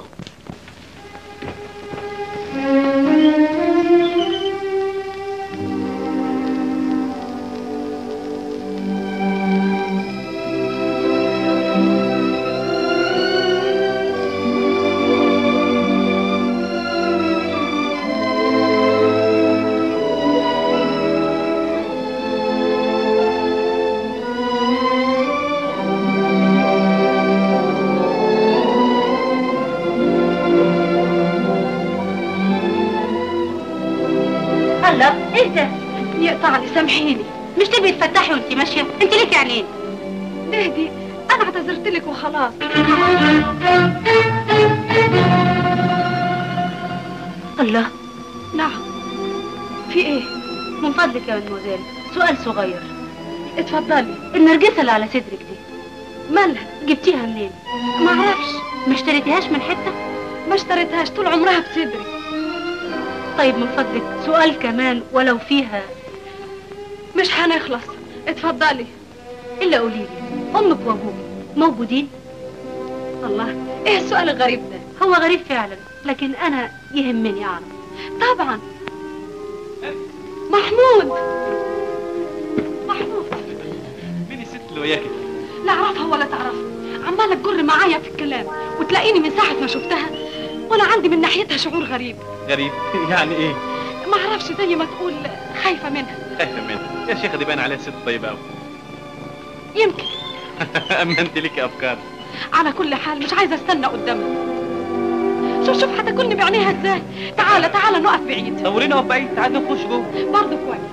سامحيني. مش تبي تفتحي وانت ماشيه؟ انت ليك عينين. اهدي، انا اعتذرت لك وخلاص. الله. نعم. في ايه؟ من فضلك يا مدموزيل سؤال صغير. اتفضلي. النرجسه اللي على صدرك دي مالها؟ جبتيها منين؟ ما اعرفش. ما اشتريتيهاش من حته؟ ما اشتريتهاش، طول عمرها بصدري. طيب من فضلك سؤال كمان ولو فيها. مش هنخلص. اتفضلي. الا قولي لي، امك وابوك موجودين؟ الله، ايه السؤال الغريب ده؟ هو غريب فعلا، لكن انا يهمني اعرف. طبعا. محمود. مين الست اللي وياكي؟ لا اعرفها ولا تعرفها، عماله تجر معايا في الكلام وتلاقيني من ساعه ما شفتها وانا عندي من ناحيتها شعور غريب. غريب؟ يعني ايه؟ ما اعرفش، زي ما تقول خايفه منها. خايفه منها؟ يا شيخه دي باين عليها ست طيبه قوي. يمكن. اما انت ليكي افكار. على كل حال مش عايزه استنى قدامها. شوف هتاكلني بعينيها ازاي. تعالى نقف بعيد. صورينا نقف بعيد، تعالى نخش جوه. برضه كويس.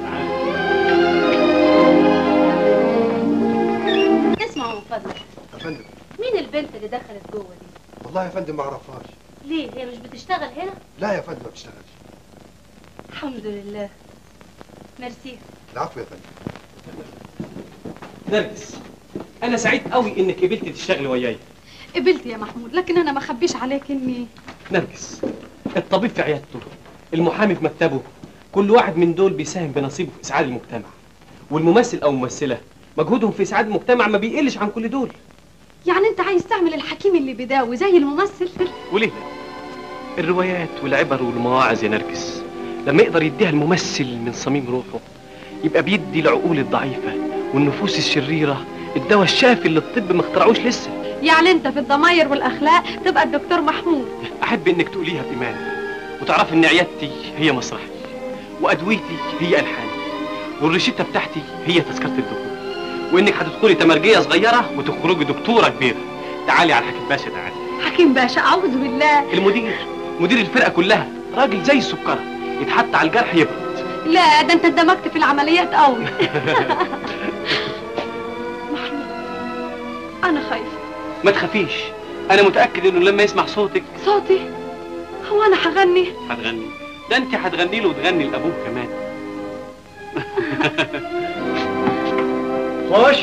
اسمعوا من فضلك يا فندم. مين البنت اللي دخلت جوه دي؟ والله يا فندم ما اعرفهاش. ليه هي مش بتشتغل هنا؟ لا يا فندم ما بتشتغلش. الحمد لله. ميرسي. العفو يا فندم. نرجس، انا سعيد قوي انك قبلتي تشتغلي وياي. قبلت يا محمود، لكن انا ما اخبيش عليك اني نرجس، الطبيب في عيادته، المحامي في مكتبه، كل واحد من دول بيساهم بنصيبه في اسعاد المجتمع. والممثل او الممثله مجهودهم في اسعاد المجتمع ما بيقلش عن كل دول. يعني انت عايز تعمل الحكيم اللي بيداوي زي الممثل؟ وليه لا؟ الروايات والعبر والمواعظ يا نرجس لما يقدر يديها الممثل من صميم روحه يبقى بيدي العقول الضعيفه والنفوس الشريره الدواء الشافي اللي الطب ما اخترعوش لسه. يعني انت في الضماير والاخلاق تبقى الدكتور محمود. احب انك تقوليها بايمان وتعرفي ان عيادتي هي مسرحي وادويتي هي الحاني والروشته بتاعتي هي تذكره الدخول، وانك هتدخلي تمرجيه صغيره وتخرجي دكتوره كبيره. تعالي على الحكيم باشا. تعالي. حكيم باشا؟ اعوذ بالله. مدير الفرقه كلها راجل زي السكره، يتحط على الجرح يبرد. لا ده انت اندمجت في العمليات قوي. محمود انا خايفه. ما تخافيش، انا متاكد انه لما يسمع صوتك. صوتي؟ هو انا هغني؟ هتغني؟ ده انت هتغني له وتغني لابوه كمان. خش.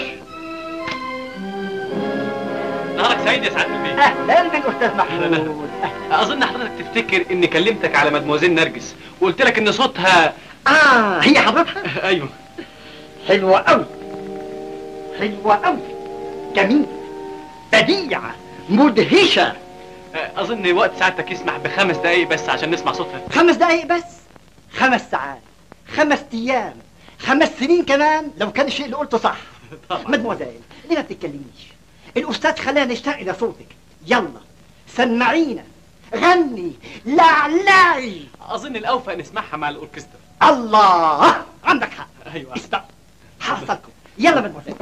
نهارك سعيد يا سعاده البيت. اهلا بالاستاذ محمود. اظن حضرتك تفتكر اني كلمتك على مدموزيل نرجس وقلت لك ان صوتها هي حضرتها؟ ايوه. حلوه قوي، حلوه قوي، جميل، بديعه، مدهشه. اظن وقت سعادتك يسمح ب5 دقايق بس عشان نسمع صوتها. 5 دقايق بس؟ 5 ساعات، 5 ايام، 5 سنين كمان لو كان الشيء اللي قلته صح. طبعا. مدموزيل ليه ما بتتكلميش؟ الاستاذ خلانا نشتاق الى صوتك. يلا سمعينا، غني، لعلعي. اظن الاوفق نسمعها مع الاوركسترا. الله، عندك حق. ايوه اسمع، حصلكم. يلا مدموزيل.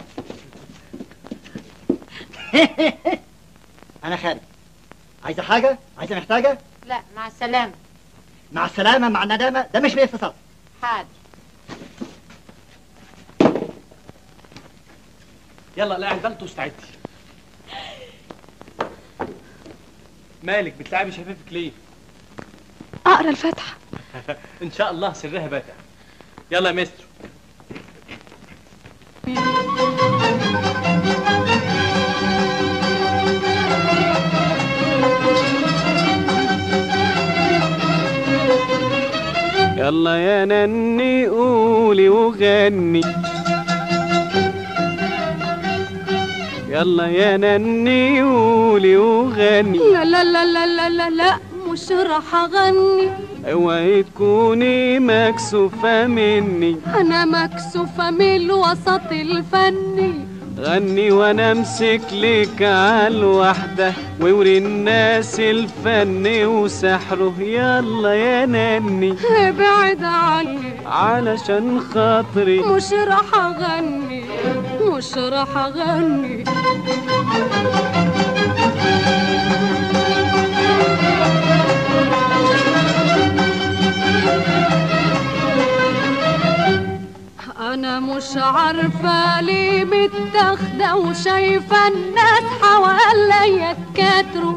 انا خارج. عايزه حاجه؟ عايزه محتاجه؟ لا مع السلامة. مع السلامه، مع الندامه، ده مش باتصال. حاضر. يلا لا عدلت واستعدي. مالك بتلعبي شفافك ليه؟ اقرا الفاتحه. ان شاء الله سرها باتع. يلا يا مستر. يلا يا نني قولي وغني، يلا يا نني قولي وغني. لا لا لا لا لا لا لا مش راح اغني. اوعي تكوني مكسوفة مني، انا مكسوفة من الوسط الفني. غني وانا امسك لك عالوحدة ووري الناس الفن وسحره. يلا يا نني ابعد عني علشان خاطري، مش راح اغني، مش راح اغني. انا مش عارفه ليه متاخده وشايفه الناس حواليا اتكاتروا.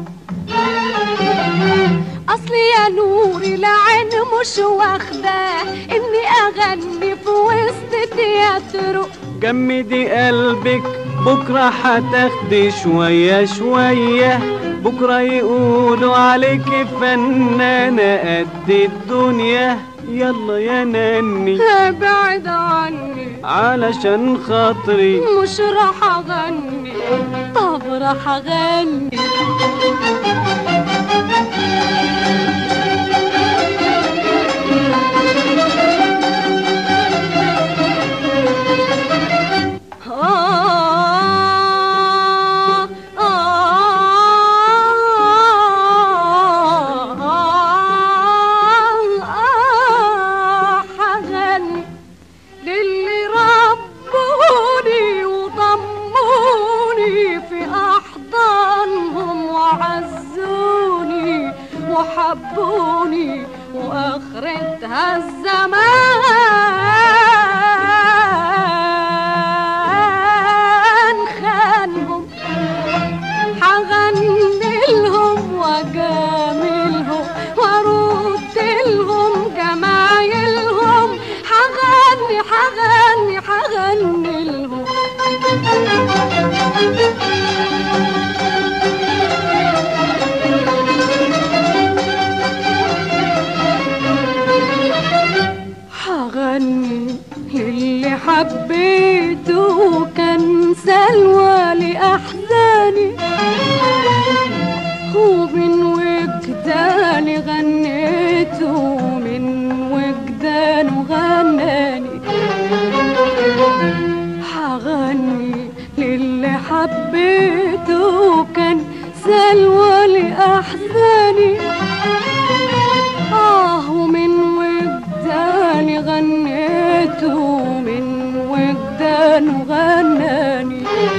اصلي يا نوري العين مش واخده اني اغني في وسط تياترو. جمدي قلبك بكره هتاخدي شويه شويه، بكره يقولوا عليك فنانه قد الدنيا. يلا يا نني ابعد عني علشان خاطري، مش راح اغني. طب راح اغني. حبوني واخرتها الزمان خانهم. حغني لهم واجاملهم وارد لهم جمايلهم. حغني حغني حغني لهم. حغني للي حبيته كان سلوى لأحزاني، ومن وجداني غنيته، من وجدانه غناني. حغني للي حبيته كان سلوى لأحزاني، ومن وجداني غنيته، من وجدانه غناني.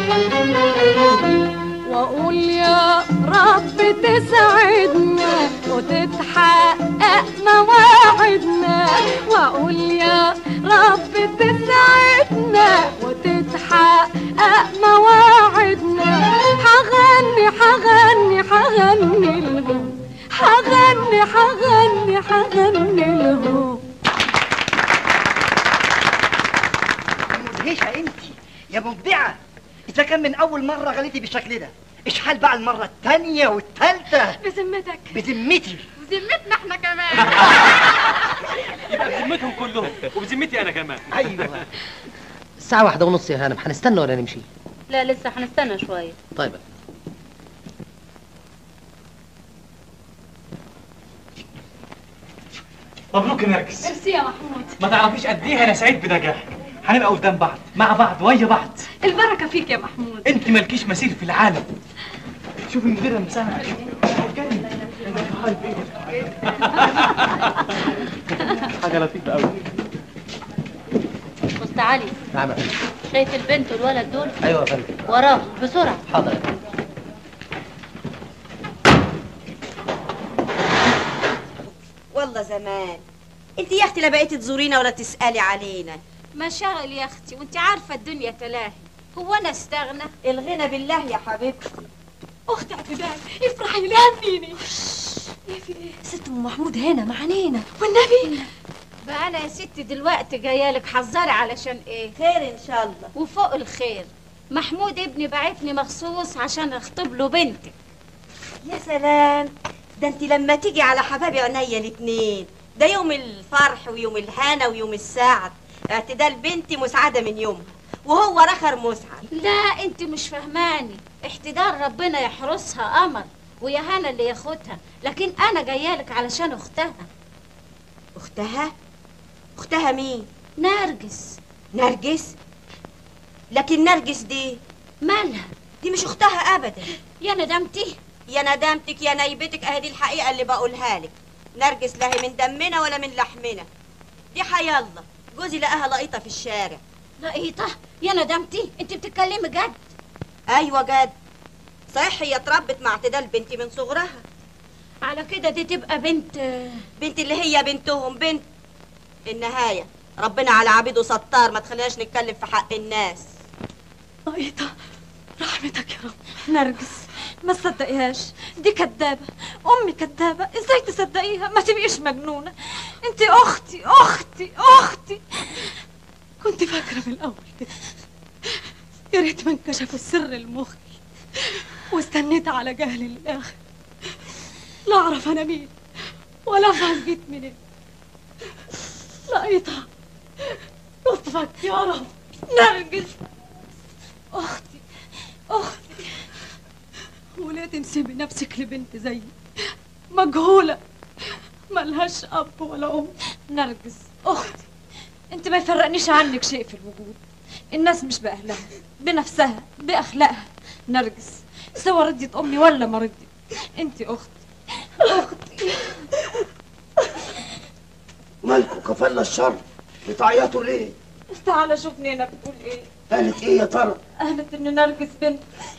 واقول يا رب تسعدنا وتتحقق مواعيدنا. واقول يا رب تسعدنا وتتحقق مواعيدنا. حغني حغني حغني لهم، حغني حغني حغني لهم. مدهشة انت، يا مبدعة، إذا كان من أول مرة غليتي بالشكل ده، إيش حال بقى المرة الثانية والثالثة؟ بذمتك. بذمتي. بذمتنا احنا كمان. يبقى بذمتهم كلهم وبذمتي انا كمان. ايوه. الساعة 1:30 يا هانم، هنستنى ولا نمشي؟ لا لسه هنستنى شوية. طيب. مبروك يا نرجس. ميرسي يا محمود. ما تعرفيش قد ايه انا سعيد بنجاحك. هنبقى قدام بعض، مع بعض، ويا بعض. البركة فيك يا محمود. انت مالكيش مثيل في العالم. شوفي المديرة مسامح. حاجة لطيفة قوي. أستاذ علي. نعم يا فندم. شايف البنت والولد دول؟ ايوه يا فندم. وراه بسرعة. حاضر يا فندم. والله زمان. انت يا اختي لا بقيتي تزورينا ولا تسألي علينا. مشاغل يا اختي، وانت عارفة الدنيا تلاهي. هو انا استغنى؟ الغنى بالله يا حبيبتي. اختي اعتبال افرحي لها فيني. ست ام محمود هنا معنينا والنبي. بقى انا يا ستي دلوقتي جايه لك حذري علشان ايه؟ خير ان شاء الله. وفوق الخير، محمود ابني بعتني مخصوص عشان اخطب له بنتك. يا سلام، ده انت لما تيجي على حبايبي عينيا الاتنين، ده يوم الفرح ويوم الهنا ويوم السعد. اعتدال بنتي مسعده من يومها وهو رخر مسعد. لا انت مش فهماني، احتدال ربنا يحرسها قمر ويا هنا اللي ياخدها، لكن انا جايه لك علشان اختها. اختها؟ اختها مين؟ نرجس. نرجس؟ لكن نرجس دي مالها؟ دي مش اختها ابدا. يا ندمتي. يا ندمتك يا نيبتك، اهي دي الحقيقه اللي بقولها لك. نرجس لا هي من دمنا ولا من لحمنا، دي حي الله. جوزي لقاها لقيطه في الشارع. لقيطه؟ يا ندمتي، انت بتتكلمي جد؟ ايوه جد. صحيح هي اتربت مع اعتدال بنتي من صغرها. على كده دي تبقى بنت اللي هي بنتهم. بنت النهايه ربنا على عبيده ستار، ما تخليناش نتكلم في حق الناس. لقيطة رحمتك يا رب. نرجس ما تصدقيهاش، دي كدابة، أمي كدابة، ازاي تصدقيها؟ ما تبقيش مجنونة، انت أختي أختي أختي. كنت فاكرة من الأول كده، يا ريت ما انكشف السر المخي واستنيت على جهلي للآخر. لا أعرف أنا مين ولا أفهم جيت منين. لقيطة لطفك يا رب. نرجس أختي أختي، وليه تنسبي نفسك لبنت زيي مجهولة ملهاش أب ولا أم؟ نرجس أختي، انت ما يفرقنيش عنك شيء في الوجود. الناس مش بأهلها، بنفسها، بأخلاقها. نرجس سواء ردت أمي ولا ما ردت، انت أختي أختي. مالكوا كفلنا الشر؟ بتعيطوا ليه؟ تعالى شوف نينا بتقول ايه. قالت ايه يا ترى؟ قالت ان نرجس بنت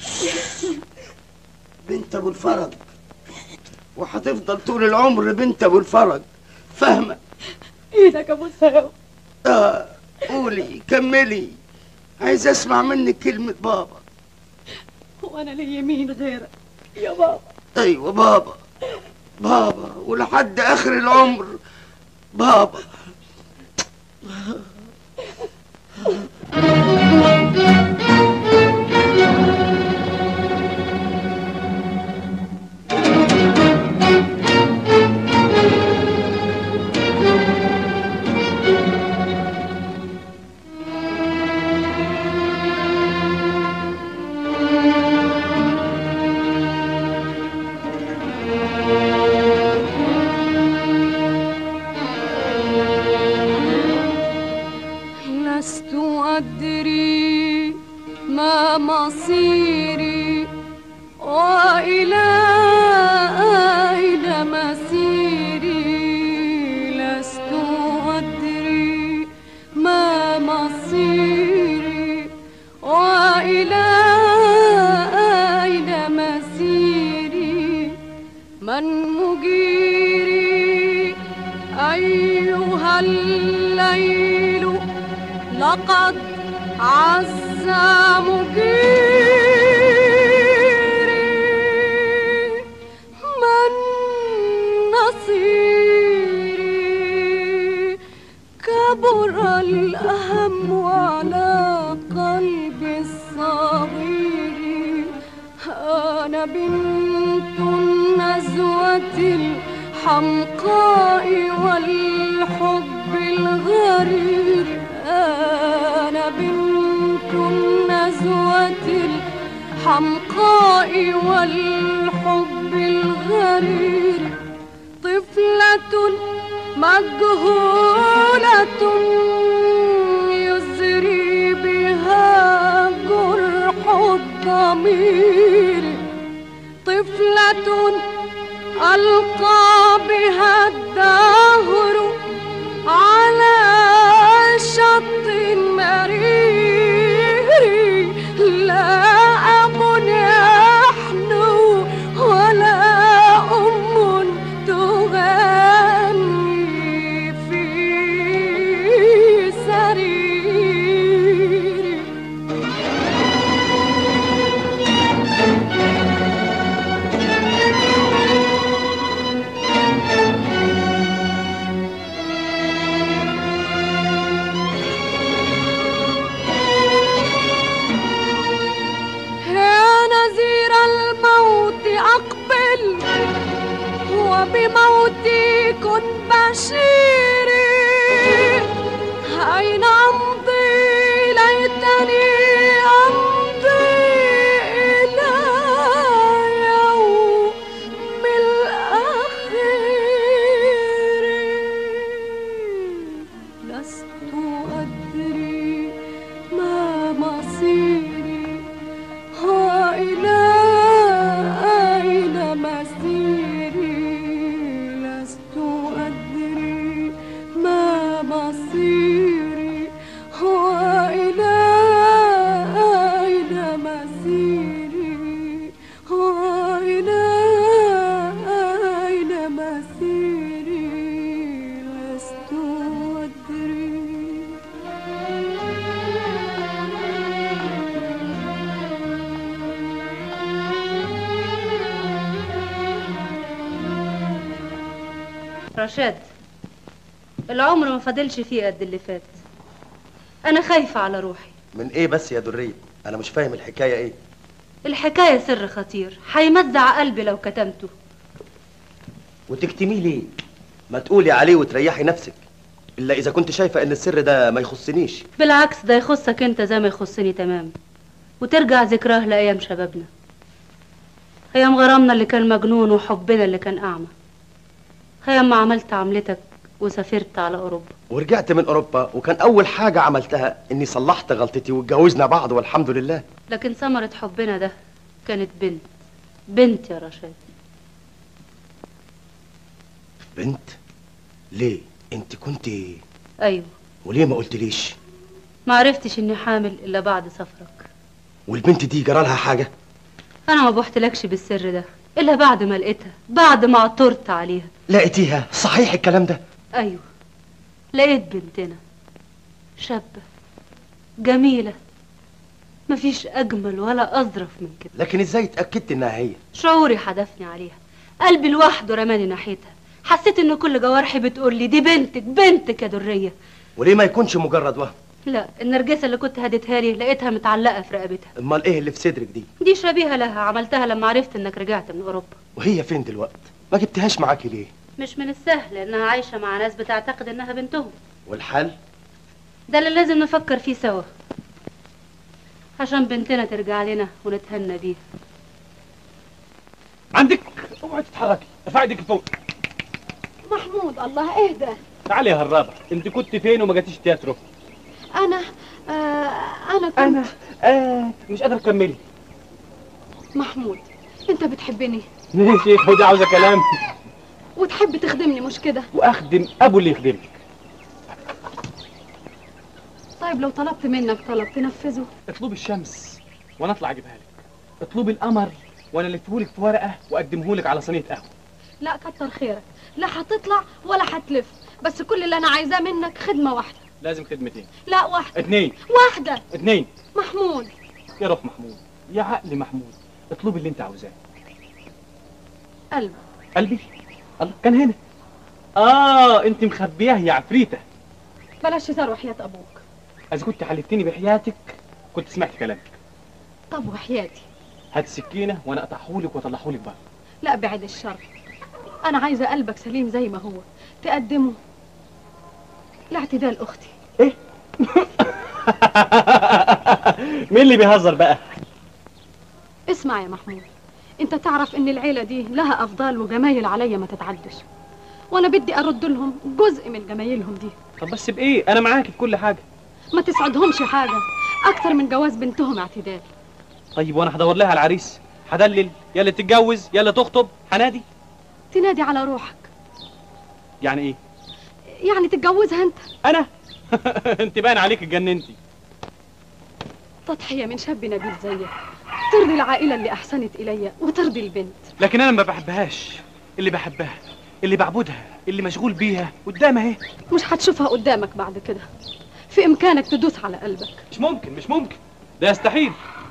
بنت ابو الفرج، وهتفضل طول العمر بنت ابو الفرج، فاهمه؟ ايدك ابو الثروه. قولي كملي، عايز اسمع منك كلمه بابا. وانا لي مين غيرك يا بابا؟ ايوه بابا، بابا ولحد اخر العمر بابا. لست أدري ما مصيري وإلى أين مسيري. لست أدري ما مصيري وإلى أين مسيري. من مجيري أيها الليل، لقد عز مجيري. من نصيري كم كبر الهم على قلبي الصغير. أنا بنت النزوة الحمقاء والحب الغرير. أنا بنت النزوة الحمقاء والحب الغرير. طفلة مجهولة يزري بها جرح الضمير. طفلة ألقى بها الدهر على شط مرير. لا أب يحنو ولا أم تغني في سرير. أقبل وبموتي كن بشيري. أين أمضي ليتني أمضي إلى يوم الأخير. لست أدري ما مصيري وإلى مسيري. لست أدري ما مصيري وإلى أين مسيري وإلى أين مسيري. لست أدري. رشاد، العمر ما فاضلش فيه قد اللي فات. انا خايفه على روحي. من ايه بس يا درية؟ انا مش فاهم الحكايه ايه. الحكايه سر خطير هيمزع قلبي لو كتمته. وتكتميه ليه؟ ما تقولي عليه وتريحي نفسك، الا اذا كنت شايفه ان السر ده ما يخصنيش. بالعكس، ده يخصك انت زي ما يخصني تمام، وترجع ذكراه لايام شبابنا، ايام غرامنا اللي كان مجنون وحبنا اللي كان اعمى، ايام ما عملت عملتك وسافرت على اوروبا. ورجعت من اوروبا وكان اول حاجه عملتها اني صلحت غلطتي واتجوزنا بعض والحمد لله. لكن ثمرة حبنا ده كانت بنت يا رشاد. بنت؟ ليه؟ انت كنت؟ ايوه. وليه ما قلتليش؟ ما عرفتش اني حامل الا بعد سفرك. والبنت دي جرالها حاجه؟ انا ما بحتلكش بالسر ده الا بعد ما لقيتها، بعد ما عطرت عليها. لقيتيها؟ صحيح الكلام ده؟ ايوه، لقيت بنتنا شابه جميله، مفيش اجمل ولا اظرف من كده. لكن ازاي اتاكدت انها هي؟ شعوري حدفني عليها، قلبي لوحده رماني ناحيتها، حسيت ان كل جوارحي بتقول لي دي بنتك يا دريه. وليه ما يكونش مجرد وهم؟ لا، النرجسه اللي كنت هديتها لي لقيتها متعلقه في رقبتها. امال ايه اللي في صدرك دي؟ دي شبيهه لها، عملتها لما عرفت انك رجعت من اوروبا. وهي فين دلوقتي؟ ما جبتهاش معاكي ليه؟ مش من السهل انها عايشه مع ناس بتعتقد انها بنتهم. والحل؟ ده اللي لازم نفكر فيه سوا عشان بنتنا ترجع لنا ونتهنى بيها. عندك اوعي تتحركي، ارفعي ايدك لفوق. محمود، الله اهدى. تعالي يا هرابه، انت كنت فين وما جاتيش تياترو؟ انا كنت مش قادر تكملي. محمود، انت بتحبني ماشي، خدي عاوزه كلام وتحب تخدمني مش كده؟ واخدم ابو اللي يخدمك. طيب لو طلبت منك طلب تنفذه؟ اطلبي الشمس وانا اطلع اجيبها لك، اطلبي القمر وانا الفهولك في ورقه واقدمهولك على صينيه قهوه. لا كتر خيرك، لا هتطلع ولا هتلف، بس كل اللي انا عايزاه منك خدمه واحده. لازم خدمتين. لا واحده. اتنين. واحده. اتنين. محمود، يا روح محمود، يا عقل محمود، اطلبي اللي انت عاوزاه. قلبي. الله، كان هنا. انت مخبياه يا عفريته. بلاش هزار وحياة ابوك. اذا كنت حلفتني بحياتك كنت سمعت كلامك. طب وحياتي؟ هات السكينه وانا اقطعهولك واطلعهولك بره. لا بعد الشر، انا عايزه قلبك سليم زي ما هو تقدمه لاعتدال اختي. ايه؟ مين اللي بيهزر بقى؟ اسمع يا محمود، انت تعرف ان العيله دي لها افضال وجمايل عليا ما تتعدش، وانا بدي ارد لهم جزء من جمايلهم دي. طب بس بايه؟ انا معاك في كل حاجه. ما تسعدهمش حاجه اكتر من جواز بنتهم اعتدال. طيب وانا هدور لها على العريس، هدلل يلا تتجوز يلا تخطب، هنادي؟ تنادي على روحك. يعني ايه؟ يعني تتجوزها انت. انا؟ انت باين عليك اتجننتي. تضحيه من شاب نبيل زيك ترضي العائله اللي احسنت الي وترضي البنت. لكن انا ما بحبهاش، اللي بحبها اللي بعبدها اللي مشغول بيها قدامها اهي. مش هتشوفها قدامك بعد كده، في امكانك تدوس على قلبك. مش ممكن مش ممكن، ده يستحيل.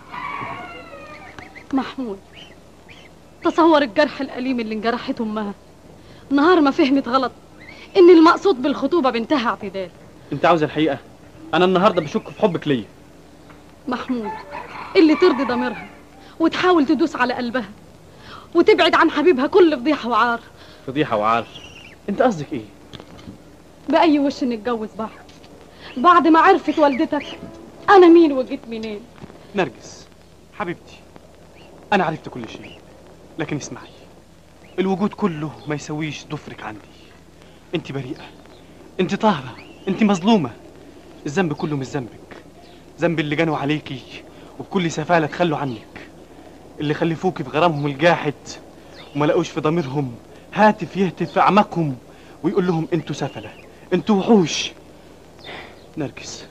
محمود، تصور الجرح الأليم اللي انجرحت أمها نهار ما فهمت غلط إن المقصود بالخطوبة بنتها اعتدال. أنت عاوز الحقيقة؟ أنا النهاردة بشك في حبك ليا. محمود، اللي ترضي ضميرها وتحاول تدوس على قلبها وتبعد عن حبيبها كل فضيحة وعار. فضيحة وعار؟ أنت قصدك إيه؟ بأي وش نتجوز بعد ما عرفت والدتك أنا مين وجيت منين. نرجس حبيبتي، أنا عرفت كل شيء، لكن اسمعي، الوجود كله ما يسويش ضفرك عندي. أنت بريئة، أنت طاهرة، أنت مظلومة. الذنب كله مش ذنبك، ذنب اللي جنوا عليكي وبكل سفالة تخلوا عنك، اللي خلفوكي في غرامهم الجاحد وما لقوش في ضميرهم هاتف يهتف في أعماقهم ويقول لهم أنتوا سفلة، أنتوا وحوش. نرجس،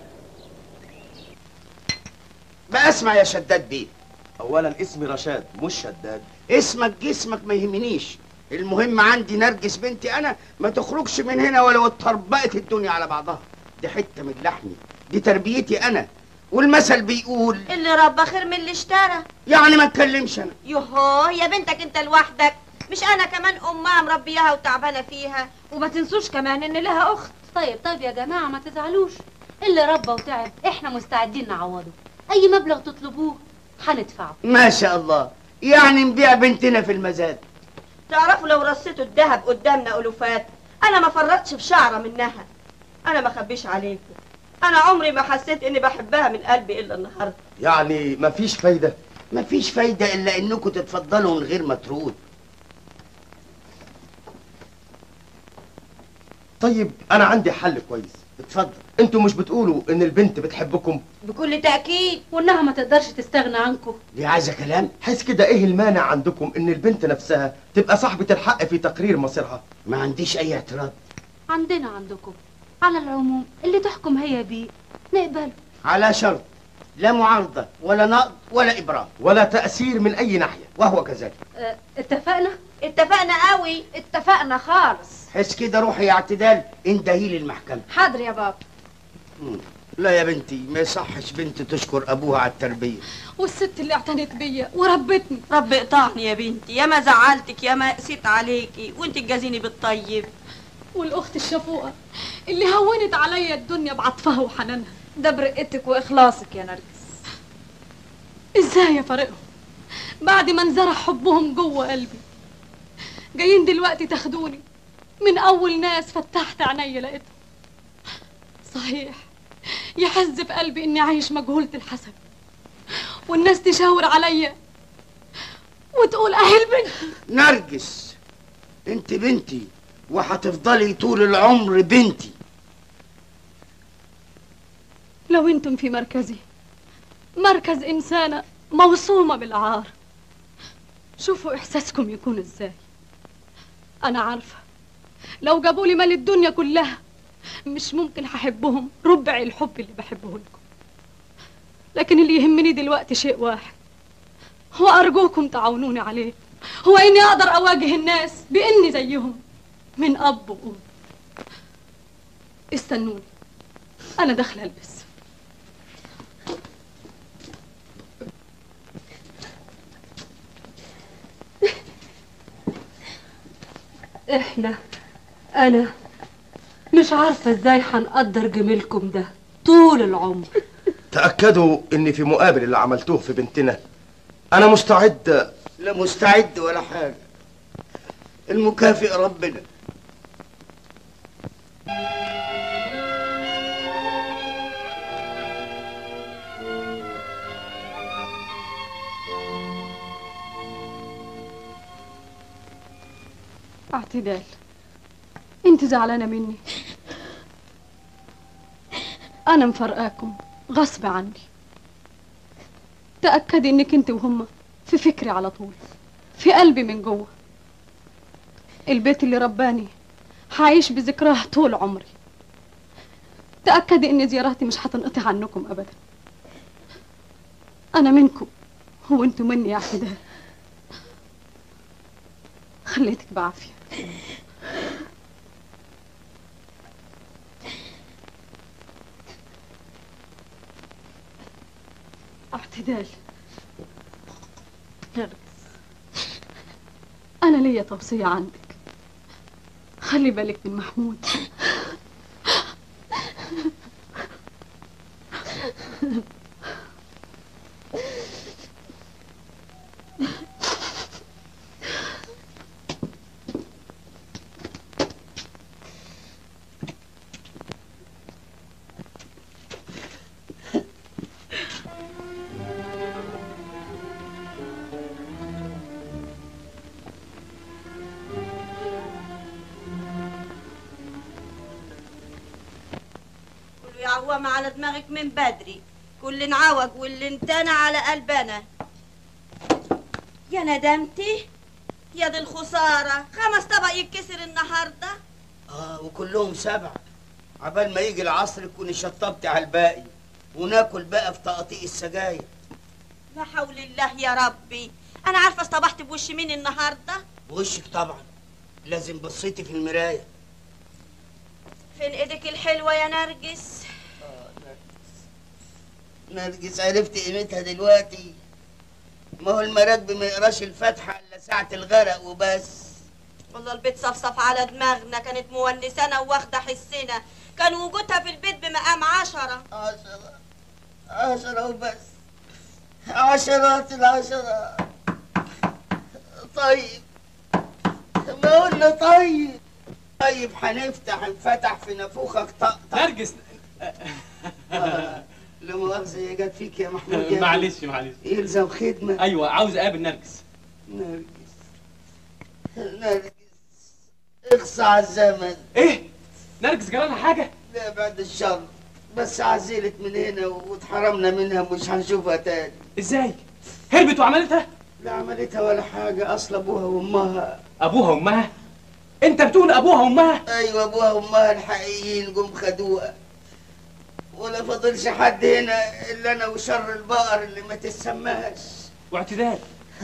ما اسمع يا شداد بيه. اولا اسمي رشاد مش شداد. اسمك جسمك ما يهمنيش، المهم عندي نرجس بنتي انا ما تخرجش من هنا ولو اتطربقت الدنيا على بعضها. دي حته من لحمي، دي تربيتي انا، والمثل بيقول اللي ربى خير من اللي اشترى. يعني ما اتكلمش انا. يوهو يا بنتك انت لوحدك، مش انا كمان امها مربياها وتعبانه فيها. وما تنسوش كمان ان لها اخت. طيب يا جماعه ما تزعلوش، اللي ربى وتعب احنا مستعدين نعوضه، اي مبلغ تطلبوه هندفعه. ما شاء الله، يعني نبيع بنتنا في المزاد. تعرفوا لو رصيتوا الذهب قدامنا الوفات انا ما فرطش في شعره منها. انا ما اخبيش عليكم، انا عمري ما حسيت اني بحبها من قلبي الا النهارده. يعني مفيش فايده؟ مفيش فايده الا انكم تتفضلوا من غير مطرود. طيب انا عندي حل كويس. اتفضل. انتوا مش بتقولوا ان البنت بتحبكم؟ بكل تاكيد، وانها ما تقدرش تستغنى عنكم. دي عايزه كلام. حيث كده ايه المانع عندكم ان البنت نفسها تبقى صاحبة الحق في تقرير مصيرها؟ ما عنديش اي اعتراض. عندكم، على العموم اللي تحكم هي بيه نقبله، على شرط لا معارضه ولا نقد ولا ابرام ولا تأثير من اي ناحية، وهو كذلك. اتفقنا قوي. اتفقنا خالص. حس كده روحي يا اعتدال اندهي للمحكمة. حاضر يا بابا. لا يا بنتي، ما يصحش بنت تشكر ابوها على التربية. والست اللي اعتنت بيا وربتني. رب اقطعني يا بنتي، يا ما زعلتك يا ما قسيت عليكي وانت تجازيني بالطيب. والاخت الشفوقة اللي هونت عليا الدنيا بعطفها وحنانها. ده برقتك واخلاصك يا نرجس. ازاي افارقهم بعد ما انزرع حبهم جوه قلبي؟ جايين دلوقتي تاخدوني من اول ناس فتحت عيني لقيتهم. صحيح يحز في قلبي اني عايش مجهولة الحسب، والناس تشاور عليا وتقول اهي البنت. نرجس، انت بنتي وهتفضلي طول العمر بنتي. لو انتم في مركزي، مركز انسانة موصومة بالعار، شوفوا احساسكم يكون ازاي. انا عارفة لو جابولي مال الدنيا كلها مش ممكن هحبهم ربع الحب اللي بحبه لكم، لكن اللي يهمني دلوقتي شيء واحد، هو ارجوكم تعاونوني عليه، هو اني اقدر اواجه الناس باني زيهم من اب وام. استنوني انا داخله البس. أنا مش عارفة ازاي هنقدر جميلكم ده طول العمر. تأكدوا إني في مقابل اللي عملتوه في بنتنا أنا مستعد. لا مستعد ولا حاجة، المكافئ ربنا. اعتدال، انت زعلانة مني؟ انا مفرقاكم غصب عني. تأكدي انك انت وهما في فكري على طول، في قلبي من جوه. البيت اللي رباني هعيش بذكراه طول عمري. تأكدي ان زياراتي مش هتنقطع عنكم ابدا. انا منكم وانتم مني يا اعتدال. خليتك بعافية. اعتدال، نرجس، أنا ليا توصية عندك. خلي بالك من محمود. يعوم على دماغك من بدري، كل نعوج واللي انتنى على قلبنا. يا ندمتي يا دي الخسارة، 5 طبق يتكسر النهارده. وكلهم 7. عبال ما يجي العصر تكوني شطبتي على الباقي وناكل بقى في تقطيع السجاير. لا حول الله يا ربي، انا عارفه اصطبحت بوش مين النهارده. بوشك طبعا، لازم بصيتي في المرايه. فين ايدك الحلوه يا نرجس؟ نرجس عرفت قيمتها دلوقتي. ما هو المراكب ما يقراش الفاتحه الا ساعه الغرق وبس. والله البيت صفصف على دماغنا، كانت مونسانا وواخده حسنا، كان وجودها في البيت بمقام 10. 10 وبس، عشرات العشرات. طيب ما قلنا طيب هنفتح في نافوخك طقطق. نرجس لا مؤاخذة هي جت فيك يا محمود. معلش يلزم خدمة. ايوه عاوز اقابل نرجس. نرجس اخصى على الزمن. ايه؟ نرجس جرالها حاجة؟ لا بعد الشر، بس عزلت من هنا واتحرمنا منها مش هنشوفها تاني. ازاي؟ هربت وعملتها؟ لا عملتها ولا حاجة، اصل ابوها وامها. ابوها وامها؟ انت بتقول ابوها وامها؟ ايوه ابوها وامها الحقيقيين جم خدوها، ولا فاضلش حد هنا الا انا وشر البقر اللي ما تسماش. واعتدال.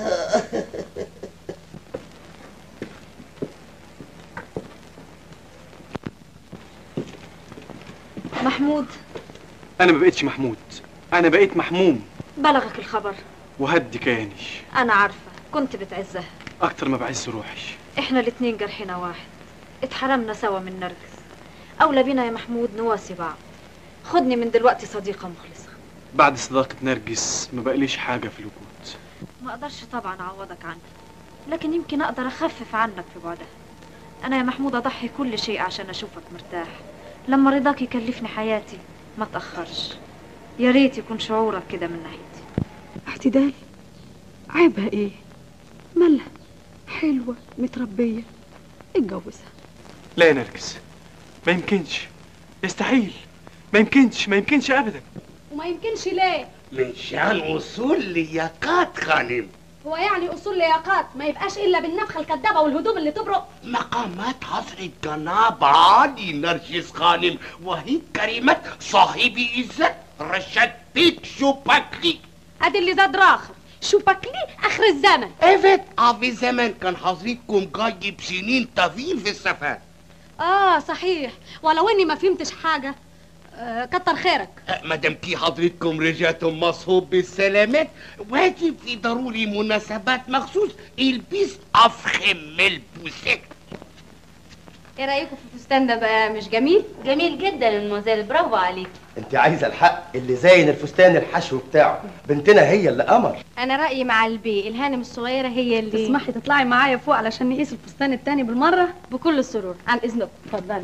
محمود، انا ما بقتش محمود، انا بقيت محموم. بلغك الخبر؟ وهدي كياني. انا عارفه كنت بتعزها اكتر ما بعز روحي. احنا الاتنين جرحنا واحد، اتحرمنا سوا من نرجس. اولى بينا يا محمود نواسي بعض. خدني من دلوقتي صديقه مخلصه. بعد صداقة نرجس ما بقليش حاجة في الوجود. ما اقدرش طبعا اعوضك عنها، لكن يمكن اقدر اخفف عنك في بعدها. انا يا محمود اضحي كل شيء عشان اشوفك مرتاح. لما رضاك يكلفني حياتي ما تاخرش. يا ريت يكون شعورك كده من ناحيتي. اعتدال، عيبها ايه؟ مالها حلوه متربيه، اتجوزها. لا يا نرجس، ما يمكنش، يستحيل، ما يمكنش ابدا. وما يمكنش ليه؟ من شان اصول لياقات خانم. هو يعني اصول لياقات ما يبقاش الا بالنفخه الكدابه والهدوم اللي تبرق؟ مقامات حضرة جناب عالي نرجس خانم، وهي كريمة صاحبي عزت رشاد بيك شوباكلي. ادي اللي زاد راخر شوباكلي اخر الزمن. ايفت في زمن كان حضرتكم جايب سنين طويل في السفر. صحيح، ولو اني ما فهمتش حاجه. كتر خيرك. مادام كي حضرتكم رجعتم مصحوب بالسلامات، واجب في ضروري مناسبات مخصوص البس افخم ملبوسات. ايه رايكم في الفستان ده بقى؟ مش جميل؟ جميل جدا يا مدموزيل، برافو عليك. انت عايزه الحق اللي زين الفستان الحشو بتاعه، بنتنا هي اللي قمر. انا رايي مع البي، الهانم الصغيره هي اللي تسمحي تطلعي معايا فوق علشان نقيس الفستان التاني بالمره؟ بكل السرور، عن اذنكم. اتفضلي.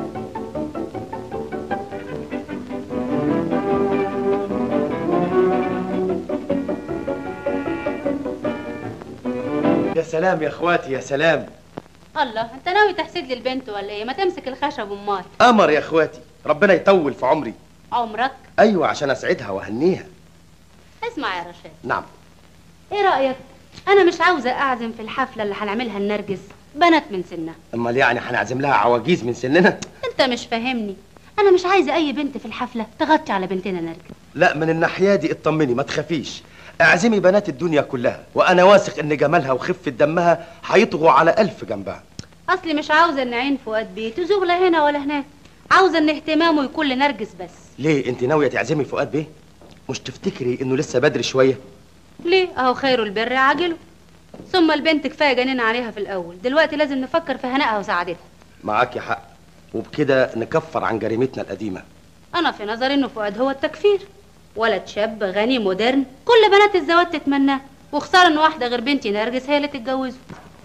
يا سلام يا اخواتي يا سلام. الله، انت ناوي تحسد لي البنت ولا ايه؟ ما تمسك الخشب امال. قمر يا اخواتي، ربنا يطول في عمري. عمرك؟ ايوه عشان اسعدها واهنيها. اسمع يا رشاد. نعم. ايه رايك؟ انا مش عاوزه اعزم في الحفله اللي هنعملها النرجس بنات من سنها. امال يعني هنعزم لها عواجيز من سننا؟ انت مش فاهمني، انا مش عايزه اي بنت في الحفله تغطي على بنتنا نرجس. لا، من الناحيه دي اطمني ما تخافيش، اعزمي بنات الدنيا كلها، وانا واثق ان جمالها وخفه دمها هيطغوا على 1000 جنبها. اصلي مش عاوزه ان عين فؤاد بيه تزوغ لا هنا ولا هناك، عاوزه ان اهتمامه يكون لنرجس بس. ليه انت ناويه تعزمي فؤاد بيه؟ مش تفتكري انه لسه بدري شويه؟ ليه؟ اهو خير البر عاجله. ثم البنت كفايه جنين عليها في الاول، دلوقتي لازم نفكر في هنائها وسعادتها. معاكي حق، وبكده نكفر عن جريمتنا القديمه. انا في نظري انه فؤاد هو التكفير، ولد شاب غني مودرن كل بنات الزواج تتمناه، وخساره ان واحده غير بنتي نرجس هي اللي تتجوزه.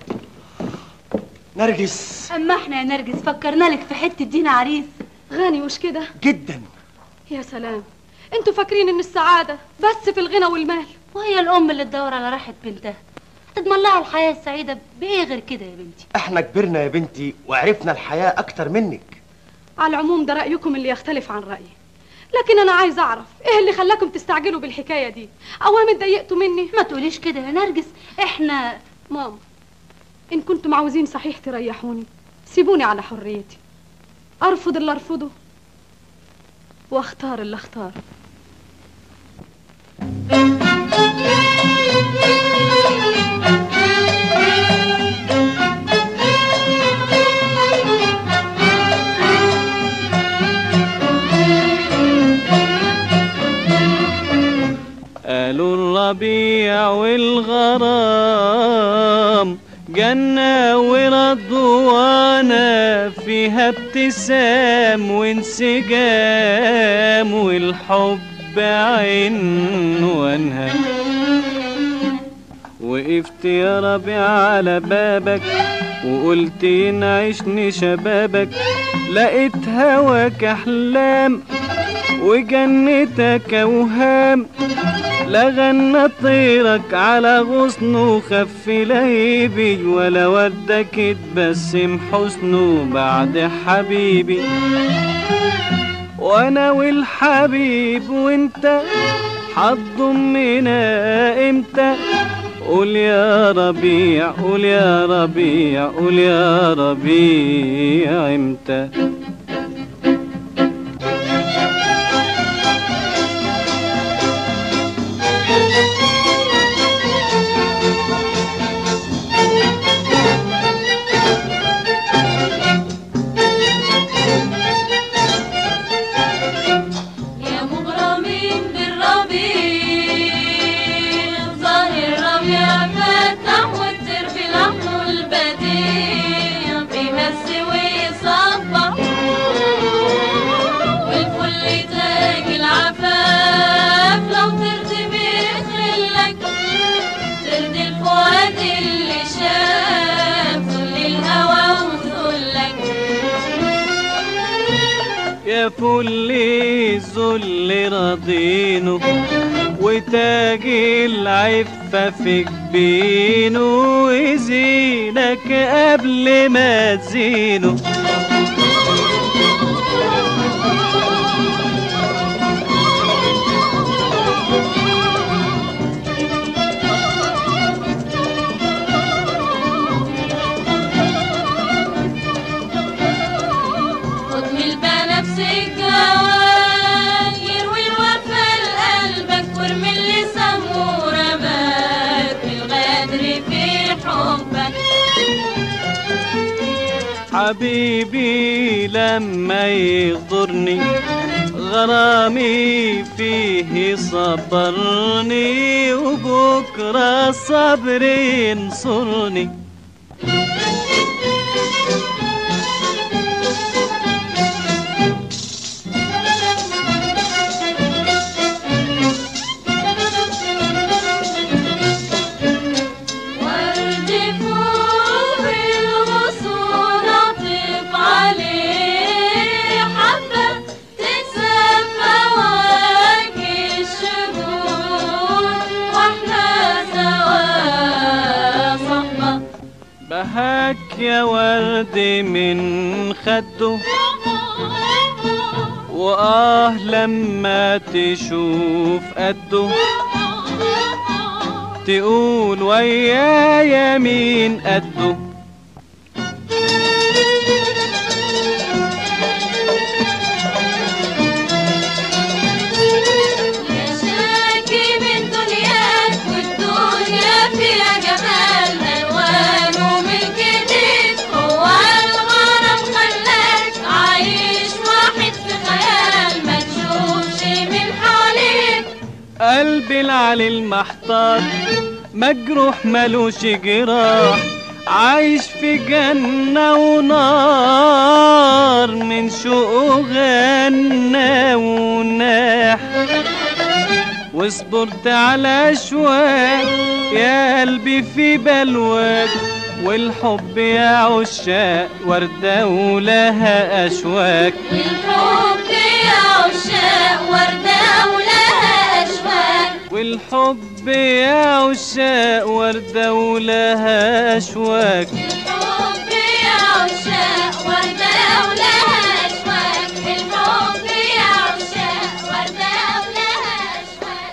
نرجس، اما احنا يا نرجس فكرنا لك في حته دينا عريس غني مش كده؟ جدا. يا سلام، انتوا فاكرين ان السعاده بس في الغنى والمال؟ وهي الام اللي تدور على راحه بنتها تضمن لها الحياه السعيده بايه غير كده يا بنتي؟ احنا كبرنا يا بنتي وعرفنا الحياه اكتر منك. على العموم ده رايكم اللي يختلف عن رايي، لكن انا عايز اعرف ايه اللي خلاكم تستعجلوا بالحكايه دي؟ اوام اتضايقتوا مني؟ ما تقوليش كده يا نرجس، احنا ماما ان كنتم عاوزين صحيح تريحوني سيبوني على حريتي، ارفض اللي ارفضه واختار اللي اختاره. قالوا الربيع والغرام جنة ورضوانة فيها ابتسام وانسجام والحب عنوانها. وقفت يا ربيع على بابك وقلت ينعشني شبابك، لقيت هواك أحلام وجنتك أوهام، لا غنى طيرك على غصنه وخف لهيبي، ولا ودك اتبسم حسنه بعد حبيبي. وانا والحبيب وانت هتضمنا امتى؟ قول يا ربيع قول يا ربيع قول يا ربيع امتى؟ يا فل الذل راضينه وتاج العفة في جبينه، ويزينك قبل ما تزينه. حبيبي لما يغدرني غرامي فيه صبرني، وبكرة الصبر ينصرني. يا ورد من خده، لما تشوف قده تقول ويايا مين قده. قلبي العلي المحتار مجروح ملوش جراح، عايش في جنة ونار من شوقه غنى وناح، وصبرت على أشواق يا قلبي في بلواك، والحب يا عشاق وردة ولها أشواك، والحب يا عشاق وردة ولها أشواك، والحب يا عشاق وردة ولها أشواك، الحب يا عشاق وردة ولها أشواك، الحب يا عشاق وردة ولها أشواك.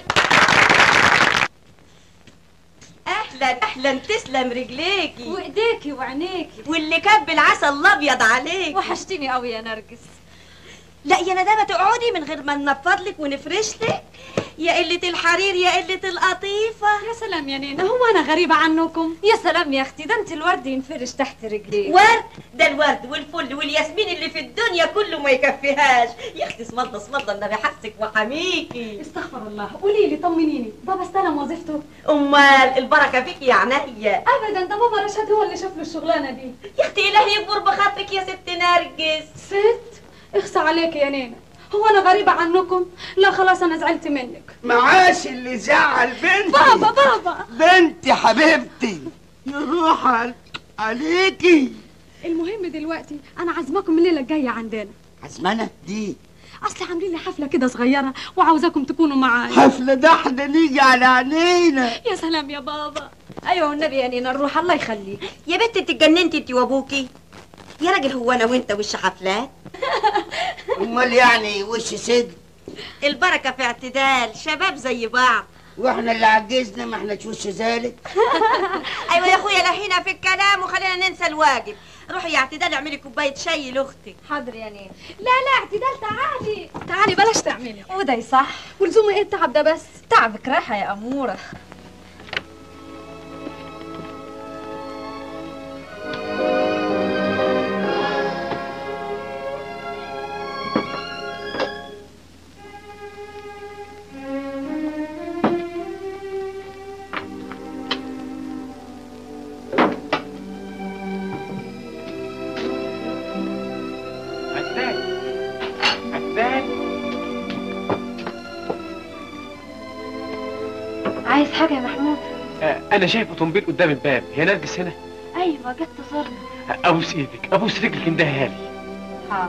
اهلا اهلا، تسلم رجليكي وايديكي وعينيكي واللي كب العسل الابيض عليك. وحشتيني قوي يا نرجس. لا يا ندامه تقعدي من غير ما ننفض لك ونفرش لك، يا قله الحرير يا قله القطيفه. يا سلام يا نينا، هو انا غريبه عنكم؟ يا سلام يا اختي، ده انت الورد ينفرش تحت رجليك. ورد؟ ده الورد والفل والياسمين اللي في الدنيا كله ما يكفيهاش. يا اختي اسم الله اسم الله، النبي حسك وحميكي. استغفر الله. قولي لي طمنيني، بابا استلم وظيفته؟ امال البركه فيكي يا عينيا. ابدا، ده بابا رشاد هو اللي شاف له الشغلانه دي. يا اختي الهي يكبر بخاطرك يا ست نرجس. ست؟ اخصى عليك يا نينا، هو انا غريبه عنكم؟ لا خلاص انا زعلت منك. معاش اللي زعل بنتي. بابا بنتي حبيبتي يروح عليكي. المهم دلوقتي انا عازماكم الليله الجايه عندنا. عزمانة دي؟ اصل عاملين لي حفله كده صغيره وعاوزاكم تكونوا معايا. حفله؟ ده احنا نيجي على عينينا. يا سلام يا بابا. ايوه والنبي يا نينا نروح، الله يخليك. يا بنت انت اتجننتي انت وابوكي يا راجل، هو انا وانت وش حفلات؟ امال يعني وش سد؟ البركه في اعتدال، شباب زي بعض. واحنا اللي عجزنا ما احناش وش ذلك. ايوه يا اخويا، لهينا في الكلام وخلينا ننسى الواجب. روحي يا اعتدال اعملي كوبايه شاي لاختك. حاضر يا نينا. لا اعتدال، تعالي بلاش تعملي. وده صح، ولزوم ايه التعب ده؟ بس تعبك راحه يا اموره. عايز حاجة يا محمود؟ انا شايف اوتومبيل قدام الباب. هي نرجس هنا؟ ايوه جت تزورنا. ابوس ايدك ابوس رجلك، اندهها لي. حاضر.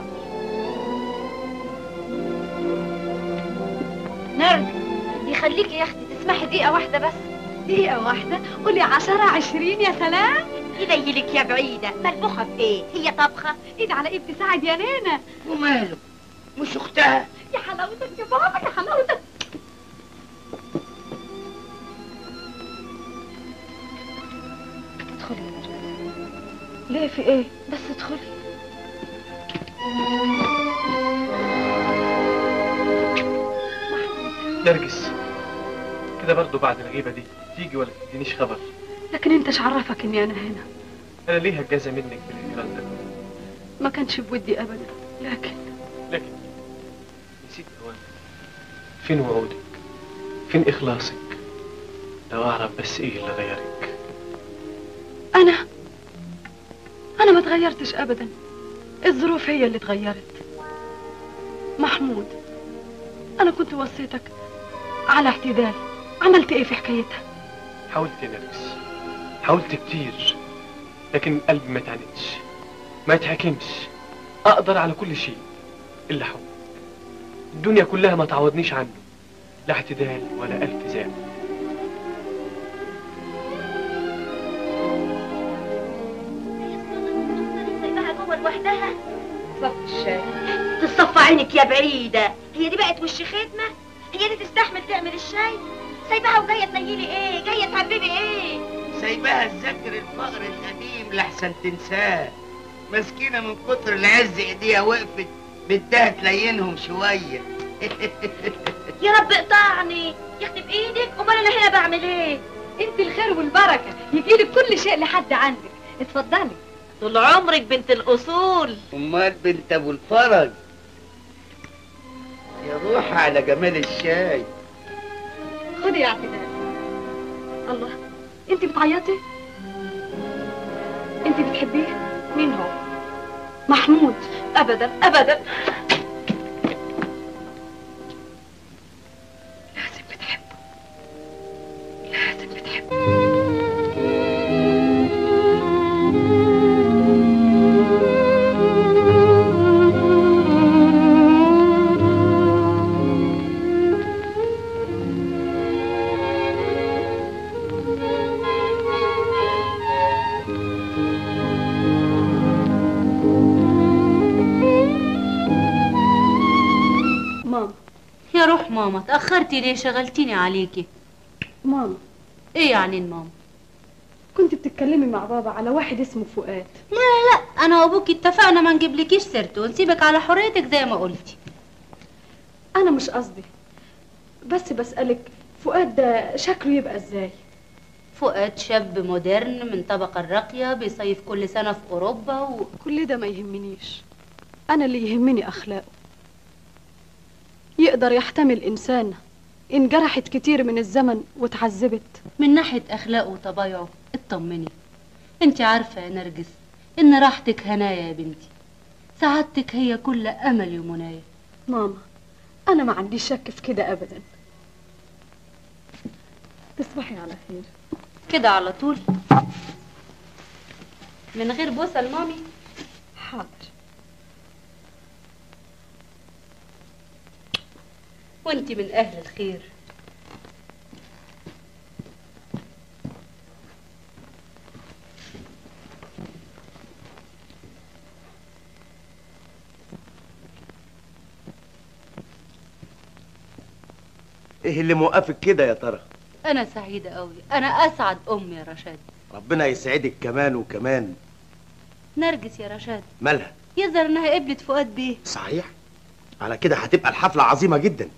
نرجس يخليكي يا اختي تسمحي دقيقة واحدة بس. دقيقة واحدة؟ قولي 10 20 يا سلام. يليلك يا بعيدة، ملبوخة بإيه؟ هي طبخة؟ ايد على ايد تساعد يا نينا. وماله؟ مش اختها؟ يا حلاوتك يا بابا يا حلاوتك. ادخلي يا نرجس. ليه في ايه؟ بس ادخلي. نرجس كده برضو بعد الغيبة دي تيجي ولا تدينيش خبر؟ لكن انت ايش عرفك اني انا هنا؟ انا ليه هتجازى منك بالإكرام ده؟ ما كانش بودي ابدا، لكن نسيت اوانك. فين وعودك؟ فين اخلاصك؟ لو اعرف بس ايه اللي غيرك. انا ما اتغيرتش ابدا، الظروف هي اللي اتغيرت. محمود، انا كنت وصيتك على اعتدال، عملت ايه في حكايتها؟ حاولت يا نرجس، حاولت كتير، لكن قلبي ما اتعندش، ما يتحكمش. اقدر على كل شيء الا حب. الدنيا كلها ما تعوضنيش عنه، لا اعتدال ولا التزام. الشاي. تصفى عينك يا بعيدة، هي دي بقت وش خدمة؟ هي دي تستحمل تعمل الشاي؟ سايباها وجاية تنيلي ايه؟ جاية تحببي ايه؟ سايباها تذكر الفقر القديم لحسن تنساه. مسكينة من كتر العز ايديها وقفت بدها تلينهم شوية. يا رب اقطعني، يخطب ايدك، امال انا هنا بعمل ايه؟ انت الخير والبركة، يجيلك كل شيء لحد عندك. اتفضلي. طول عمرك بنت الاصول. امال بنت ابو الفرج. يا روح على جمال الشاي. خدي يا اعتدال. الله، انت بتعيطي؟ انت بتحبيه؟ مين هو؟ محمود. ابدا ابدا. لازم بتحبه، لازم بتحبه. يا روح ماما، تأخرتي ليه؟ شغلتيني عليكي. ماما. ايه يعني ماما؟ كنت بتتكلمي مع بابا على واحد اسمه فؤاد. لا لا لا، انا وابوكي اتفقنا ما نجيبلكيش سيرته ونسيبك على حريتك زي ما قلتي. انا مش قصدي، بس بسألك فؤاد ده شكله يبقى ازاي؟ فؤاد شاب مودرن من طبقة الراقية، بيصيف كل سنة في اوروبا كل ده ما يهمنيش، انا اللي يهمني اخلاقه. يقدر يحتمل إنسان انجرحت كتير من الزمن وتعذبت. من ناحية أخلاقه وطبايعه اطمني. انت عارفة يا نرجس إن راحتك هنايا يا بنتي، سعادتك هي كل أملي ومنايا. ماما، أنا ما عنديش شك في كده أبدا. تصبحي على خير. كده على طول من غير بوسة لمامي؟ حاضر. وانتي من اهل الخير. ايه اللي موقفك كده يا ترى؟ انا سعيدة قوي، انا اسعد ام يا رشاد. ربنا يسعدك كمان وكمان. نرجس يا رشاد مالها؟ يظهر انها قبلت فؤاد بيه. صحيح؟ على كده هتبقى الحفلة عظيمة جدا.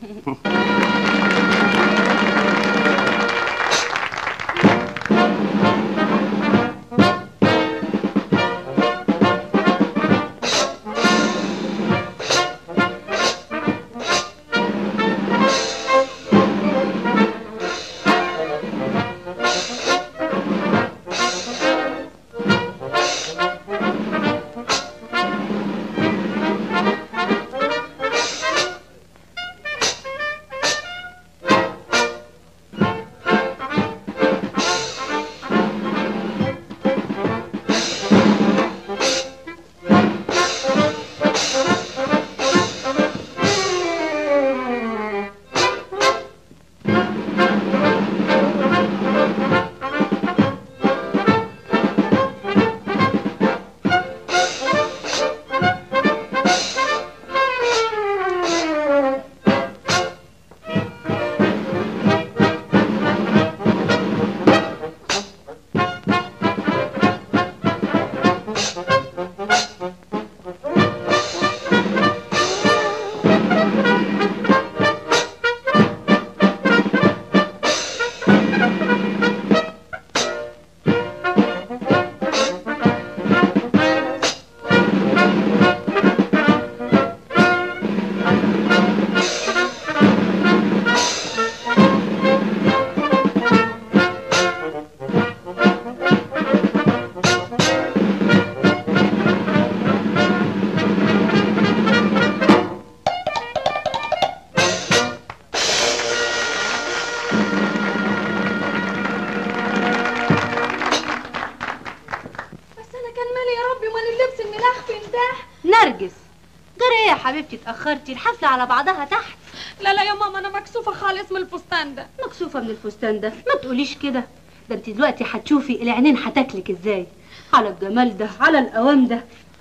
حبيبتي اتأخرتي، الحفلة على بعضها تحت. لا لا يا ماما، أنا مكسوفة خالص من الفستان ده. مكسوفة من الفستان ده؟ ما تقوليش كده، ده انت دلوقتي هتشوفي العينين هتاكلك ازاي على الجمال ده، على القوام ده.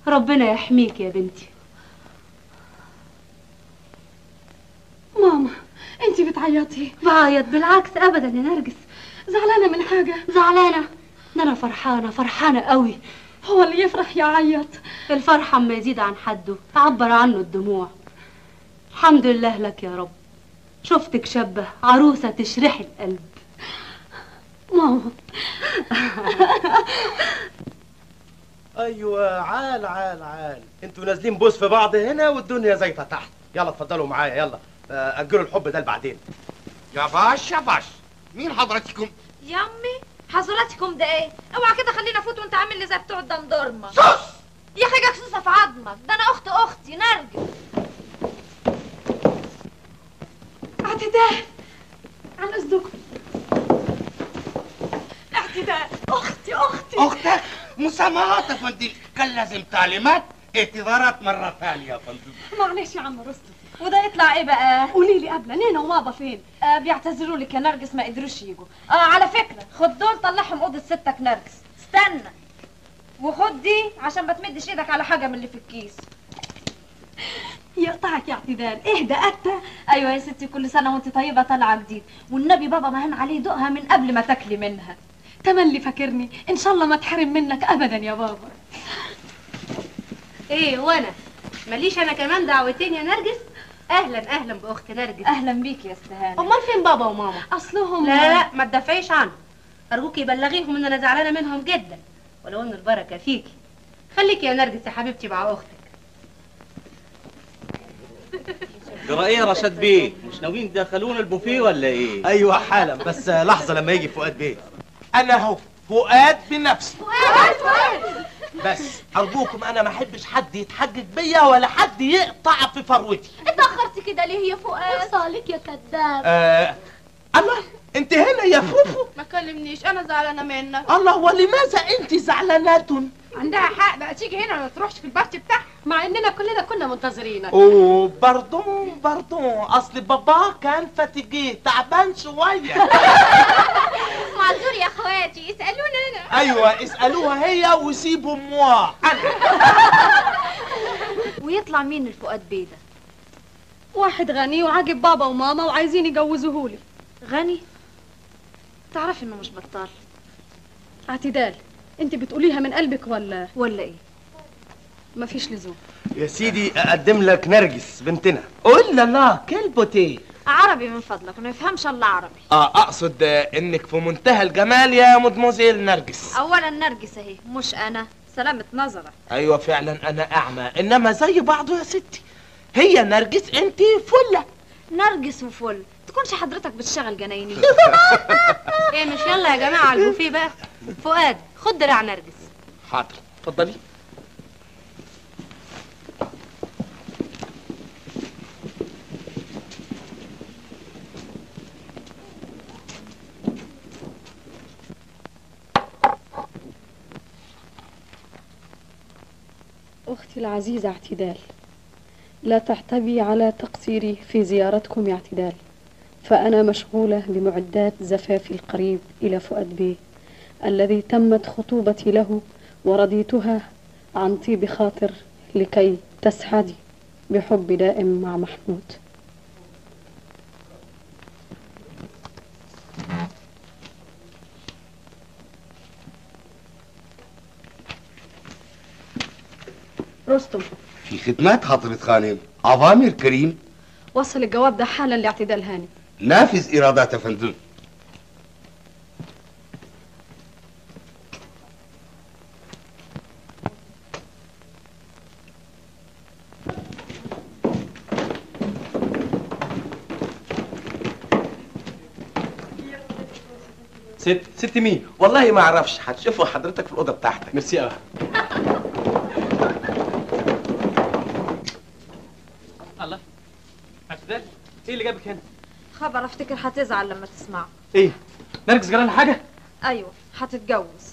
ربنا يحميك يا بنتي. ماما انتي بتعيطي؟ بعيط بالعكس ابدا يا نرجس. زعلانه من حاجه؟ زعلانه؟ ده انا فرحانه قوي. هو اللي يفرح يعيط؟ الفرحه اما يزيد عن حده تعبر عنه الدموع. الحمد لله لك يا رب، شفتك شابه عروسه تشرح القلب. ماما ايوه عال انتوا نازلين بوس في بعض هنا والدنيا زيطه تحت. يلا اتفضلوا معايا يلا. اجلوا الحب ده لبعدين. يا باش يا باش، مين حضرتكم؟ يا امي حضراتكم ده ايه؟ اوعى كده خلينا افوت وانت عامل لي زي بتوع الدندورمه. sus يا حاجه كسوسه في عظمك، ده انا اختي نرجس. اعتدال عن اذنكم. اعتدال اختي اختك مسامحات يا فندم، كان لازم تعليمات اعتذارات مرة ثانية يا فندم. معلش يا عم رستم. وده يطلع ايه بقى؟ قولي لي قبل نينا وبابا فين؟ بيعتذروا لك يا نرجس، ما قدروش يجوا. على فكره خد دول طلعهم اوضه ستك نرجس. استنى وخد دي عشان ما تمدش ايدك على حاجه من اللي في الكيس. يقطعك يا اعتدال، اهدى أتى. ايوه يا ستي، كل سنه وانت طيبه طالعه جديد، والنبي بابا مهن عليه دوقها من قبل ما تاكلي منها. تملي فاكرني ان شاء الله ما تحرم منك ابدا يا بابا. ايه وانا ماليش انا كمان دعوتين يا نرجس؟ اهلا باخت نرجس. اهلا بيكي يا استهانه. امال فين بابا وماما؟ اصلهم لا ما تدافعيش عنهم، ارجوكي بلغيهم ان انا زعلانه منهم جدا، ولو ان البركه فيكي. خليكي يا نرجس يا حبيبتي مع اختك. جرى ايه يا رشاد بيه؟ مش ناويين تدخلونا البوفيه ولا ايه؟ ايوه حالا، بس لحظه لما يجي فؤاد بيه. انا اهو فؤاد بنفسي. فؤاد بس ارجوكم انا ما احبش حد يتحجج بيا ولا حد يقطع في فروتي. اتاخرت كده ليه يا فؤاد؟ عليك يا كذاب. الله انت هنا يا فوفو؟ ما كلمنيش، انا زعلانه منك. الله ولماذا انت زعلانة؟ عندها حق بقى تيجي هنا وما تروحش في البارتي بتاعها، مع اننا كلنا كنا منتظرينك. اوه باردون اصل بابا كان فاتيجيه تعبان شويه. معذور يا اخواتي، اسالونا انا. ايوه اسالوها هي وسيبوا موا انا. ويطلع مين الفؤاد بيه ده؟ واحد غني وعاجب بابا وماما وعايزين يجوزوهولي. غني؟ تعرفي انه مش بطال. اعتدال، انت بتقوليها من قلبك ولا ايه؟ مفيش لزوم. يا سيدي اقدم لك نرجس بنتنا. قول لا كلبتي عربي من فضلك، ما يفهمش الا عربي. اقصد انك في منتهى الجمال يا مدموزيل نرجس. اولا نرجس اهي مش انا، سلامة نظرك. ايوه فعلا انا اعمى، انما زي بعضه يا ستي. هي نرجس انت فله. نرجس وفل، تكونش حضرتك بتشتغل جنايني. ايه مش يلا يا جماعه على البوفيه بقى؟ فؤاد خد دراع نرجس. حاضر اتفضلي. أختي العزيزة اعتدال، لا تحتوي على تقصيري في زيارتكم يا اعتدال، فأنا مشغولة بمعدات زفافي القريب إلى فؤاد بيه الذي تمت خطوبتي له، ورضيتها عن طيب خاطر لكي تسعدي بحب دائم مع محمود. رستم، في خدمات حضرة خانم. أوامر كريم. وصل الجواب ده حالا لاعتدال هاني. نافذ إرادات يا فندم. ست مين؟ والله ما اعرفش، هتشوفوا حضرتك في الاوضه بتاعتك. ميرسي قوي. الله اعتدال، ايه اللي جابك هنا؟ خبر افتكر هتزعل لما تسمعه. ايه؟ نرجس جرالها حاجه؟ ايوه هتتجوز.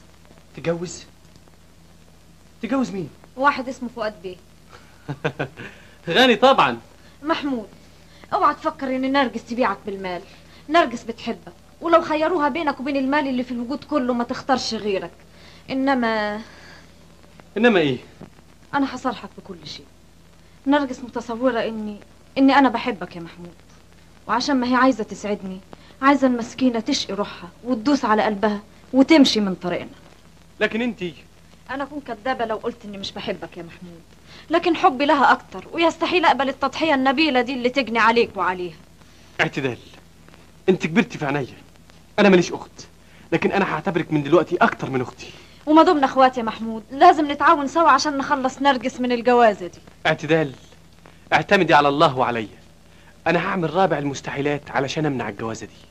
تجوز مين؟ واحد اسمه فؤاد بيه. غني طبعا. محمود، اوعى تفكر ان نرجس تبيعك بالمال. نرجس بتحبك، ولو خيروها بينك وبين المال اللي في الوجود كله ما تختارش غيرك. انما ايه؟ انا هصالحك بكل شيء. نرجس متصوره اني انا بحبك يا محمود، وعشان ما هي عايزه تسعدني عايزه المسكينه تشقي روحها وتدوس على قلبها وتمشي من طريقنا. لكن انتي، انا اكون كدابه لو قلت اني مش بحبك يا محمود، لكن حبي لها اكتر ويستحيل اقبل التضحيه النبيله دي اللي تجني عليك وعليها. اعتدال، انت كبرتي في عينيا. انا ماليش اخت، لكن انا هعتبرك من دلوقتي اكتر من اختي. وما دمنا اخوات يا محمود لازم نتعاون سوا عشان نخلص نرجس من الجوازه دي. اعتدال، اعتمدي على الله وعليا. انا هعمل رابع المستحيلات علشان امنع الجوازه دي.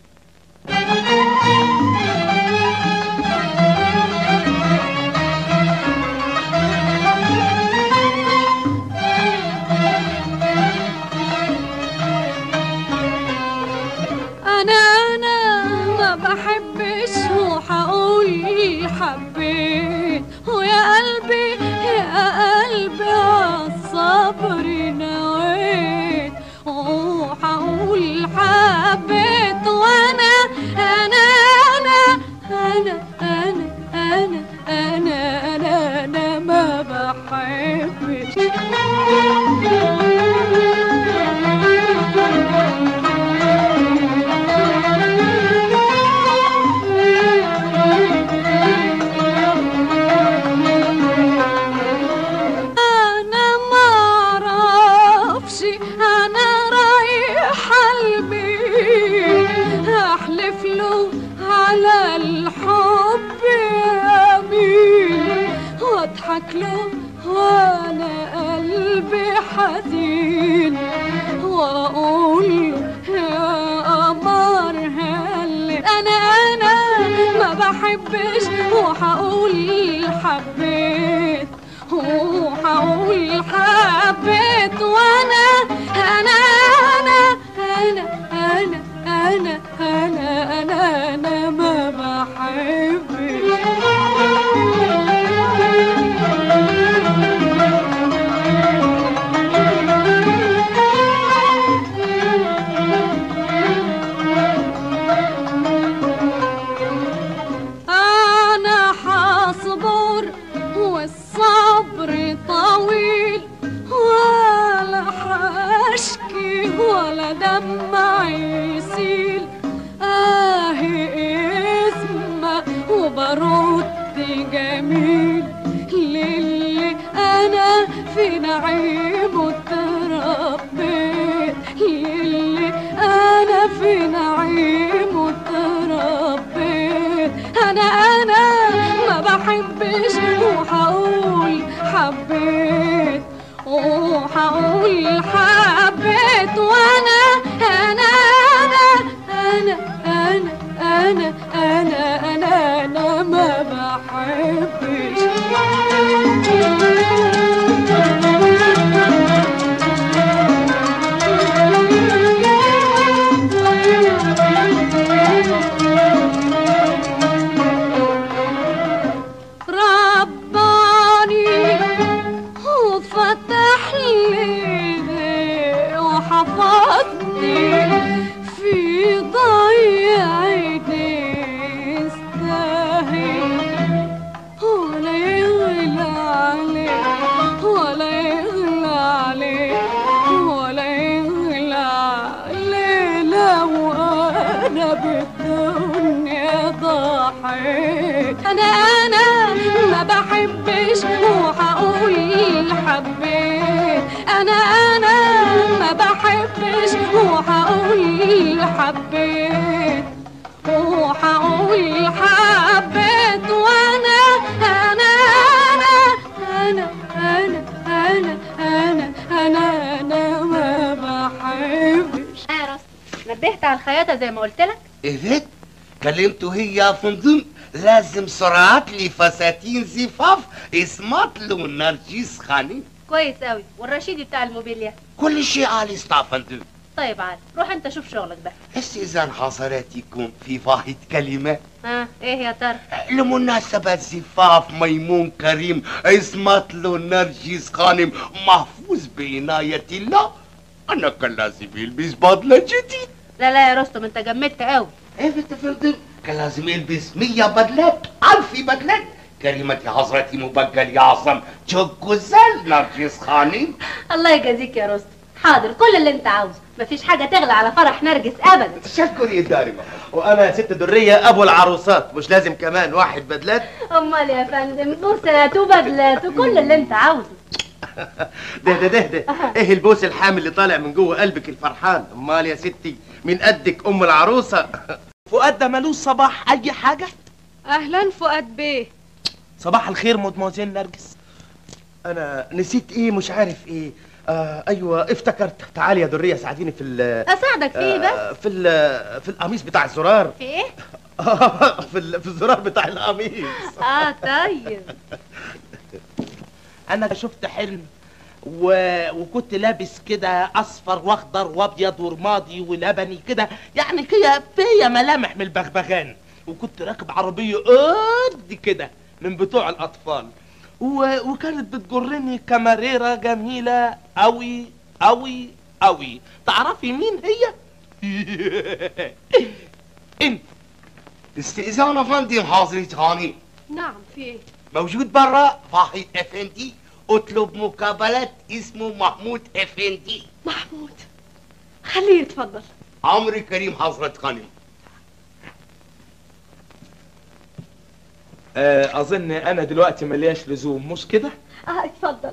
أنا ما بحبش وحقول حبيت، ويا قلبي عالصبر نويت، وحقول حبيت. وأنا أنا أنا أنا أنا أنا أنا أنا أنا ما بحبش. واضحك له وانا قلبي حزين، واقول يا قمر هل انا ما بحبش، وحقول حبيت وحقول حبيت. وانا انا انا انا انا انا انا انا انا ما بحبش. أنا حصبر والصبر طويل، ولا حشكي ولا دمعي يسيل. اسمع وبرد جميل للي أنا في نعيمه اتربيت، للي أنا في نعيمه اتربيت. أنا ما بحبش وحقول حبيت وحقول حبيت. وأنا أنا أنا أنا أنا أنا أنا أنا ما بحبش. رباني وفتح لي وحفظني في ضيعتي استاهل، ولا يغلى عليه ولا يغلى عليه ولا يغلى عليه. لو انا بالدنيا ضحيت، انا ما بحبش وحقول حبيت. انا ما بحبش وحقول حبيت وحقول حبيت. وانا انا انا انا انا انا انا انا ما بحبش. يا راس نبهت على الخياطه زي ما قلت لك. ايه كلمته هي يا فندم، لازم سرعات لي فساتين زفاف اسمت له نرجس خانم. كويس قوي. والرشيدي بتاع الموبيليا كل شيء على استا فندم. طيب عاد روح انت شوف شغلك بقى. استئذان حضراتكم في واحد كلمة. ايه يا ترى؟ لمناسبة زفاف ميمون كريم اسمت له نرجس خانم محفوظ بعناية الله، انا كان لازم يلبس بدلة جديد. لا يا رستم انت جمدت قوي. ايه يا فندم، كان لازم يلبس 100 بدلات 1000 بدلات كلمتي حضرتي مبجل يعظم جوزال نرجس خانم. الله يجازيك يا رستم. حاضر، كل اللي انت عاوزه، مفيش حاجه تغلى على فرح نرجس ابدا. تشكري يا داري. وانا يا ست دريه ابو العروسات، مش لازم كمان واحد بدلات؟ امال يا فندم، بوسات وبدلات وكل اللي انت عاوزه. ده ايه البوس الحامل اللي طالع من جوه قلبك الفرحان؟ امال يا ستي من قدك ام العروسه. فؤاد ده ملوش صباح اي حاجه؟ اهلا فؤاد بيه. صباح الخير مدموزيل نرجس. انا نسيت ايه مش عارف ايه. ايوه افتكرت. تعالي يا دريه ساعديني في اساعدك في ايه بس؟ في القميص بتاع الزرار. في ايه؟ في الزرار بتاع القميص. طيب. انا شفت حلم وكنت لابس كده اصفر واخضر وابيض ورمادي ولبني كده، يعني كده فيا ملامح من البغبغان، وكنت راكب عربيه قد كده من بتوع الاطفال، وكانت بتجرني كاميريرا جميله قوي قوي قوي. تعرفي مين هي؟ انت. استئذان افندم حضرة خانم. نعم في ايه؟ موجود برا فاحد افندي، اطلب مقابلة اسمه محمود افندي. محمود خليه يتفضل. عمري كريم حضرة خانم. اظن انا دلوقتي ملياش لزوم، مش كده؟ اتفضل.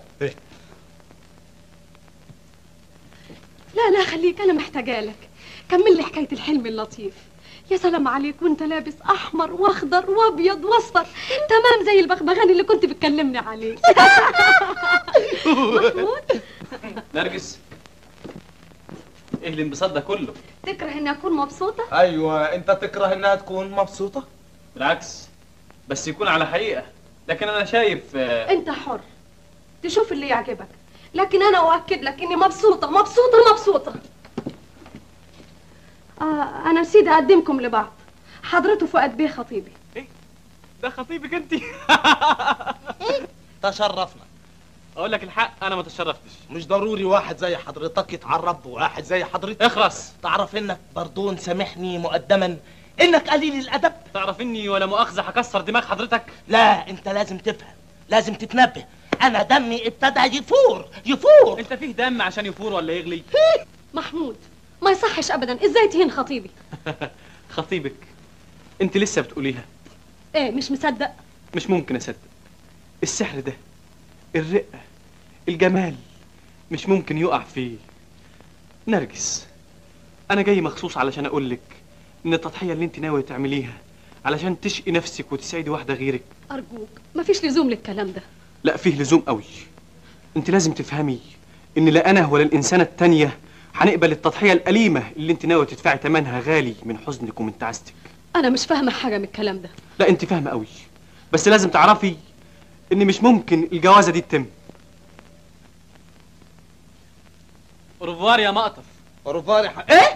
لا خليك، انا محتاجه لك. كمل لي حكايه الحلم اللطيف. يا سلام عليك وانت لابس احمر واخضر وابيض واصفر، تمام زي البغبغان اللي كنت بتكلمني عليه. محمود. نرجس، ايه الانبساط ده كله؟ تكره اني اكون مبسوطه؟ ايوه، انت تكره انها تكون مبسوطه؟ بالعكس، بس يكون على حقيقه. لكن انا شايف انت حر تشوف اللي يعجبك، لكن انا اؤكد لك اني مبسوطه مبسوطه مبسوطه. انا نسيت اقدمكم لبعض. حضرته فؤاد بيه خطيبي. ايه ده خطيبك انت؟ تشرفنا. اقول لك الحق، انا ما تشرفتش. مش ضروري واحد زي حضرتك يتعرف بواحد زي حضرتك. اخرس. تعرف انك بردون سامحني مقدما انك قليل الادب. تعرف اني ولا مؤاخذه هكسر دماغ حضرتك. لا، انت لازم تفهم، لازم تتنبه. انا دمي ابتدى يفور. انت فيه دم عشان يفور ولا يغلي؟ محمود ما يصحش ابدا، ازاي تهين خطيبي؟ خطيبك انت لسه بتقوليها؟ ايه مش مصدق؟ مش ممكن اصدق. السحر ده، الرقه، الجمال، مش ممكن يقع فيه. نرجس، انا جاي مخصوص علشان اقولك ان التضحيه اللي انت ناويه تعمليها علشان تشقي نفسك وتسعدي واحده غيرك، ارجوك مفيش لزوم للكلام ده. لا فيه لزوم قوي. انت لازم تفهمي ان لا انا ولا الانسانه التانيه هنقبل التضحيه الاليمه اللي انت ناويه تدفعي ثمنها غالي من حزنك ومن تعاستك. انا مش فاهمه حاجه من الكلام ده. لا انت فاهمه قوي، بس لازم تعرفي ان مش ممكن الجوازه دي تتم. اوروفوار يا مقطف. اوروفوار يا ايه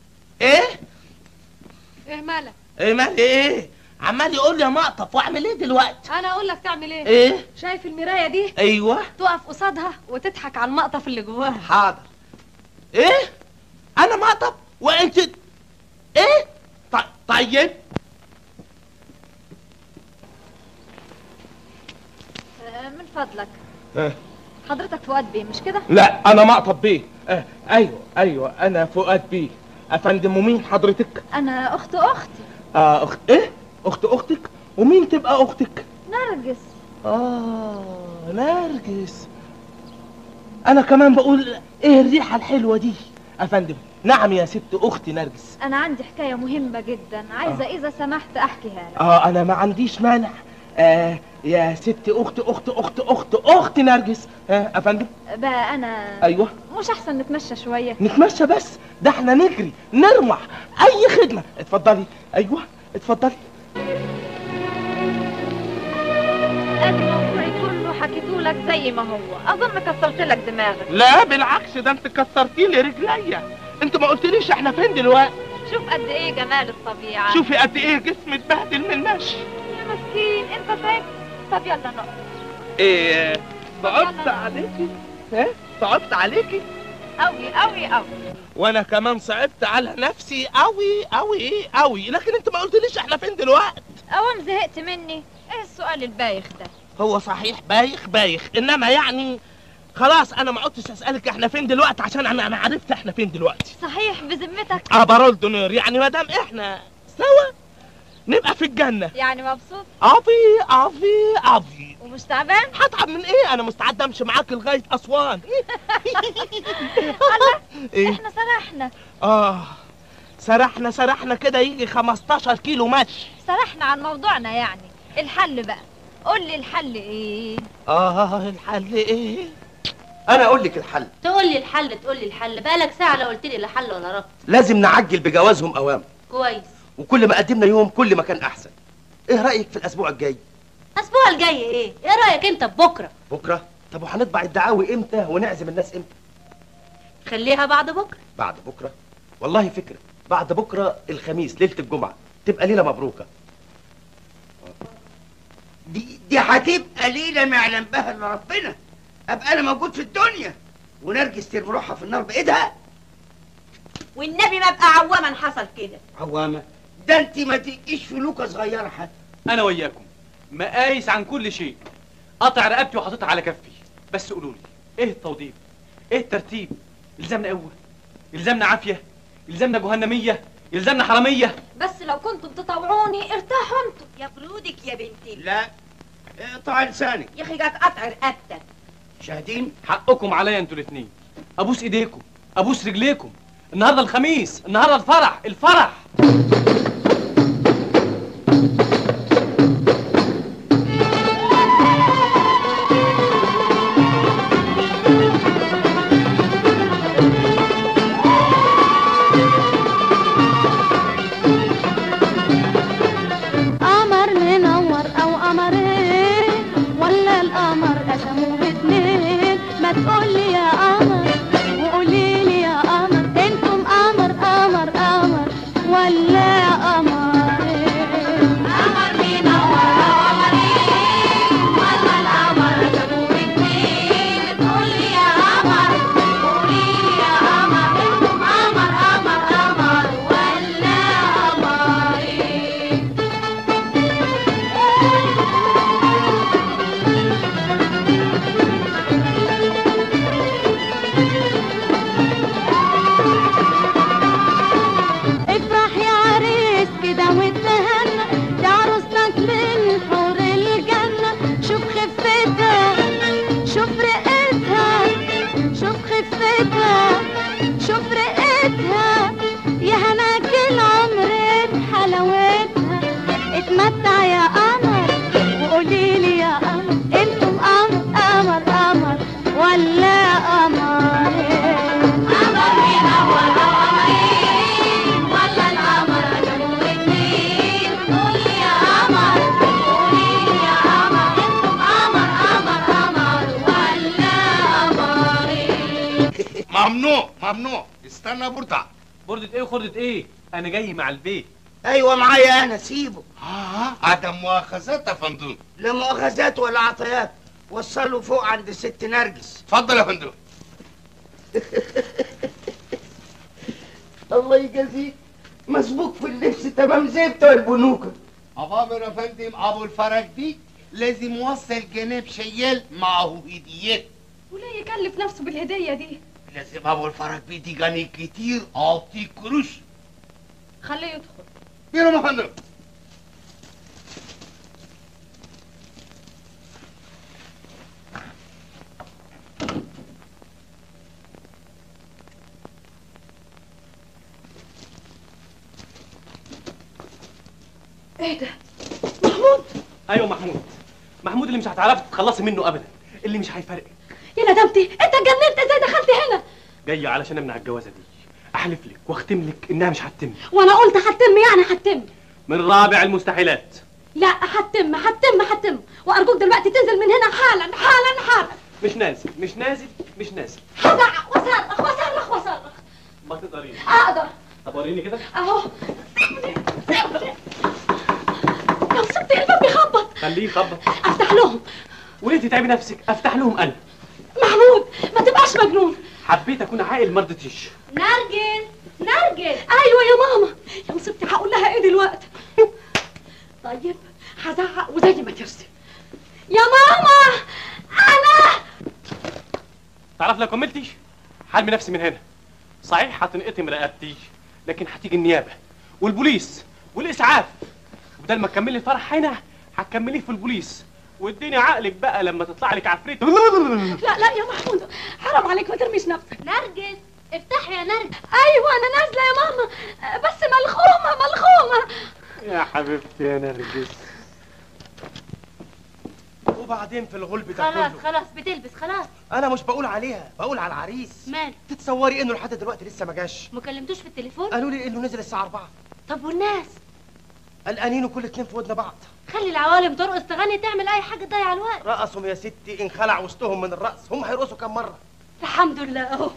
ايه مالك؟ ايه مالي ايه؟ عمال يقول لي يا مقطف، واعمل ايه دلوقتي؟ انا اقول لك تعمل ايه؟ ايه؟ شايف المرايه دي؟ ايوه. تقف قصادها وتضحك على المقطف اللي جواها. حاضر. ايه؟ انا مقطف وانت ايه؟ طيب. من فضلك. حضرتك فؤاد بيه مش كده؟ لا انا مقطف بيه. ايوه انا فؤاد بيه. افندم، ومين حضرتك؟ انا اخت اختي. اخت ايه؟ اخت اختك؟ ومين تبقى اختك؟ نرجس. نرجس. انا كمان بقول ايه الريحه الحلوه دي؟ افندم، نعم يا ست اختي نرجس. انا عندي حكايه مهمه جدا عايزه اذا سمحت احكيها لك. انا ما عنديش مانع. يا ست اختي نرجس. افندم بقى انا ايوه. مش احسن نتمشى شويه؟ نتمشى بس؟ ده احنا نجري نرمح اي خدمه. اتفضلي. ايوه اتفضلي. ادي موضوعي كله حكيتهولك زي ما هو. اظن كسرت لك دماغك. لا بالعكس، ده انت كسرتي لي رجليا. انت ما قلتليش احنا فين دلوقتي. شوف قد ايه جمال الطبيعه. شوفي قد ايه جسمي اتبهدل من المشي. يا مسكين انت تعبت. طب يلا نقف. ايه صعبت عليكي؟ صعبت عليكي قوي قوي قوي. وانا كمان صعبت على نفسي قوي قوي قوي. لكن انت ما قلتليش احنا فين دلوقتي. اوام زهقت مني. ايه السؤال البايخ ده؟ هو صحيح بايخ انما يعني خلاص انا ما عدتش اسالك احنا فين دلوقتي عشان انا عرفت احنا فين دلوقتي. صحيح بذمتك؟ بارول دونير، يعني ما دام احنا سوا نبقى في الجنه. يعني مبسوط؟ عظيم. ومش تعبان؟ هتعب من ايه؟ انا مستعد امشي معاك لغايه اسوان. إيه؟ احنا سرحنا كده يجي 15 كيلو مشي. سرحنا عن موضوعنا يعني. الحل بقى، قول لي الحل ايه؟ الحل ايه؟ انا اقول لك الحل. تقول لي الحل بقالك ساعه لا قلت لي لا حل ولا رفض. لازم نعجل بجوازهم اوام. كويس. وكل ما قدمنا يوم كل ما كان احسن. ايه رايك في الاسبوع الجاي؟ الاسبوع الجاي ايه رايك انت ببكره؟ بكره؟ طب وهنطبع الدعاوي امتى ونعزم الناس امتى؟ خليها بعد بكره. بعد بكره؟ والله فكره. بعد بكره الخميس ليله الجمعه تبقى ليله مبروكه. دي هتبقى ليله ما يعلم بها الا ربنا. ابقى انا موجود في الدنيا ونرجس ترمي روحها في النار بايدها. والنبي ما ابقى عوامه حصل كده. عوامه؟ ده انت ما تبقيش فلوكه صغيره حتى. انا وياكم مقايس عن كل شيء، قطع رقبتي وحاططها على كفي. بس قولوا لي ايه التوضيب؟ ايه الترتيب؟ يلزمنا قوه؟ يلزمنا عافيه؟ يلزمنا جهنميه؟ يلزمنا حراميه؟ بس لو كنتم تطوعوني ارتاحوا انتم. يا برودك يا بنتي. لا اقطع لسانك يا اخي جات قطع رقبتك. شاهدين؟ حقكم عليا انتوا الاثنين. ابوس ايديكم، ابوس رجليكم. النهارده الخميس، النهارده الفرح. قمر منور او قمرين ولا القمر قسموه اتنين. ما تقولي يا قمر وقولي لي يا قمر، انتم قمر ولا قمرين؟ قمر منور او قمرين ولا القمر قسموه اتنين. تقولي يا قمر وقولي لي يا قمر، انتم قمر ولا قمرين؟ افرح يا عريس كده واتهنى، دي عروستك من حور الجنة. شوف خفتها شوف رقتها، شوف خفتها شوف رقتها، يا هناك العمر بحلاوتها. اتمتع يا قمر وقولي لي يا قمر، انتم قمر ولا قمرين؟ قمر منور او قمرين ولا القمر قسموه اتنين. قولي يا قمر قولي لي يا قمر، انتم قمر ولا قمرين؟ ممنوع استنى برطع. بردة ايه وخردة ايه؟ انا جاي مع البيت. ايوه معايا انا، سيبه. عدم مؤاخذات يا فندم. لا مؤاخذات ولا عطيات. وصلوا فوق عند الست نرجس. اتفضل يا فندم. الله يجازيك، مسبوق في اللبس تمام زي بتوع البنوكه. أوامر يا فندم. ابو الفرج دي لازم يوصل جناب شيال معه هديات. وليه يكلف نفسه بالهديه دي؟ لازم ابو الفرج بيدي جاني كتير اعطيك قروش. خليه يدخل. بيرم يا فندم. ايه ده؟ ايوه محمود اللي مش هتعرفي تتخلصي منه ابدا، اللي مش هيفرقك. يا ندمتي، انت اتجننت ازاي دخلت هنا؟ جاي علشان امنع الجوازه دي. احلف لك واختم لك انها مش هتتم. وانا قلت هتم يعني هتم. من رابع المستحيلات. لا هتم وارجوك دلوقتي تنزل من هنا حالا. مش نازل. هزعق واصرخ. ما تقدريش. اقدر. طب وريني كده. اهو. لو سبت الباب بيخبط. خليه يخبط. افتح لهم. وليه تتعبي نفسك؟ افتح لهم انا. محمود ما تبقاش مجنون. حبيت اكون عاقل ما رضيتيش. نرجس ايوه يا ماما. يا مصيبتي هقول لها ايه دلوقتي؟ طيب هزعق وزي ما ترسي. يا ماما انا تعرف لو كملتي حرمي نفسي من هنا. صحيح هتنقطم رقبتي، لكن هتيجي النيابه والبوليس والاسعاف، وبدل ما تكملي الفرح هنا هتكمليه في البوليس، واديني عقلك بقى لما تطلع لك عفريت. لا لا يا محمود، حرام عليك ما ترميش نفسك. نرجس افتحي يا نرجس. ايوه انا نازله يا ماما، بس ملخومه. يا حبيبتي يا نرجس. وبعدين في الغلب ده كله خلاص بتلبس خلاص. انا مش بقول عليها، بقول على العريس. مال تتصوري انه لحد دلوقتي لسه ما جاش؟ ما كلمتوش في التليفون؟ قالوا لي انه نزل الساعه 4. طب والناس؟ قلقانين وكل اتنين في ودن بعض. خلي العوالم ترقص تغني تعمل اي حاجه تضيع الوقت. رقصهم يا ستي انخلع وسطهم من الرقص، هم هيرقصوا كم مره؟ الحمد لله اهو.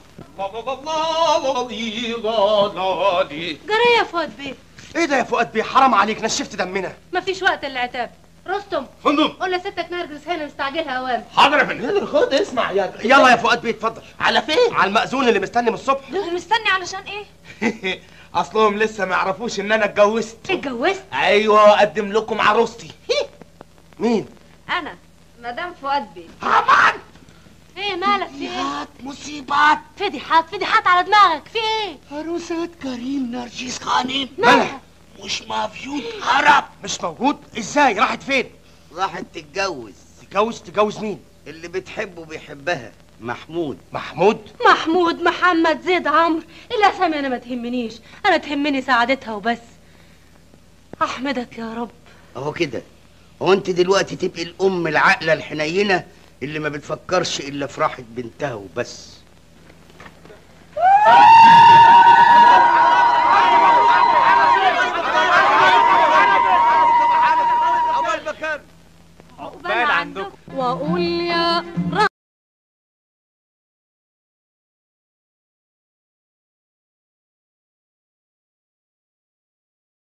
جرى يا فؤاد بيه. ايه ده يا فؤاد بيه؟ حرام عليك، نشفت دمنا. مفيش وقت للعتاب. رستم فندم قول لستك نرجس هنا مستعجلها اوام. حاضر يا فندم. خد اسمع يلا يا فؤاد بيه اتفضل. على فين؟ على المأذون اللي مستني من الصبح. مستني علشان ايه؟ اصلهم لسه ما يعرفوش ان انا اتجوزت. اتجوزت؟ ايوه اقدم لكم عروستي. مين؟ انا مدام فؤاد بيه. طبعا. ايه مالك في ايه؟ مصيبات فضيحات على دماغك في ايه؟ عروسة كريم نرجس خانم مالها؟ مش موجود، هرب. مش موجود؟ ازاي؟ راحت فين؟ راحت تتجوز. تتجوز مين؟ اللي بتحبه بيحبها، محمود. محمود محمد زيد عمرو، الاسامي انا ما تهمنيش، انا تهمني سعادتها وبس. احمدك يا رب. اهو كده. هو انت دلوقتي تبقي الام العاقله الحنينه اللي ما بتفكرش الا في راحه بنتها وبس.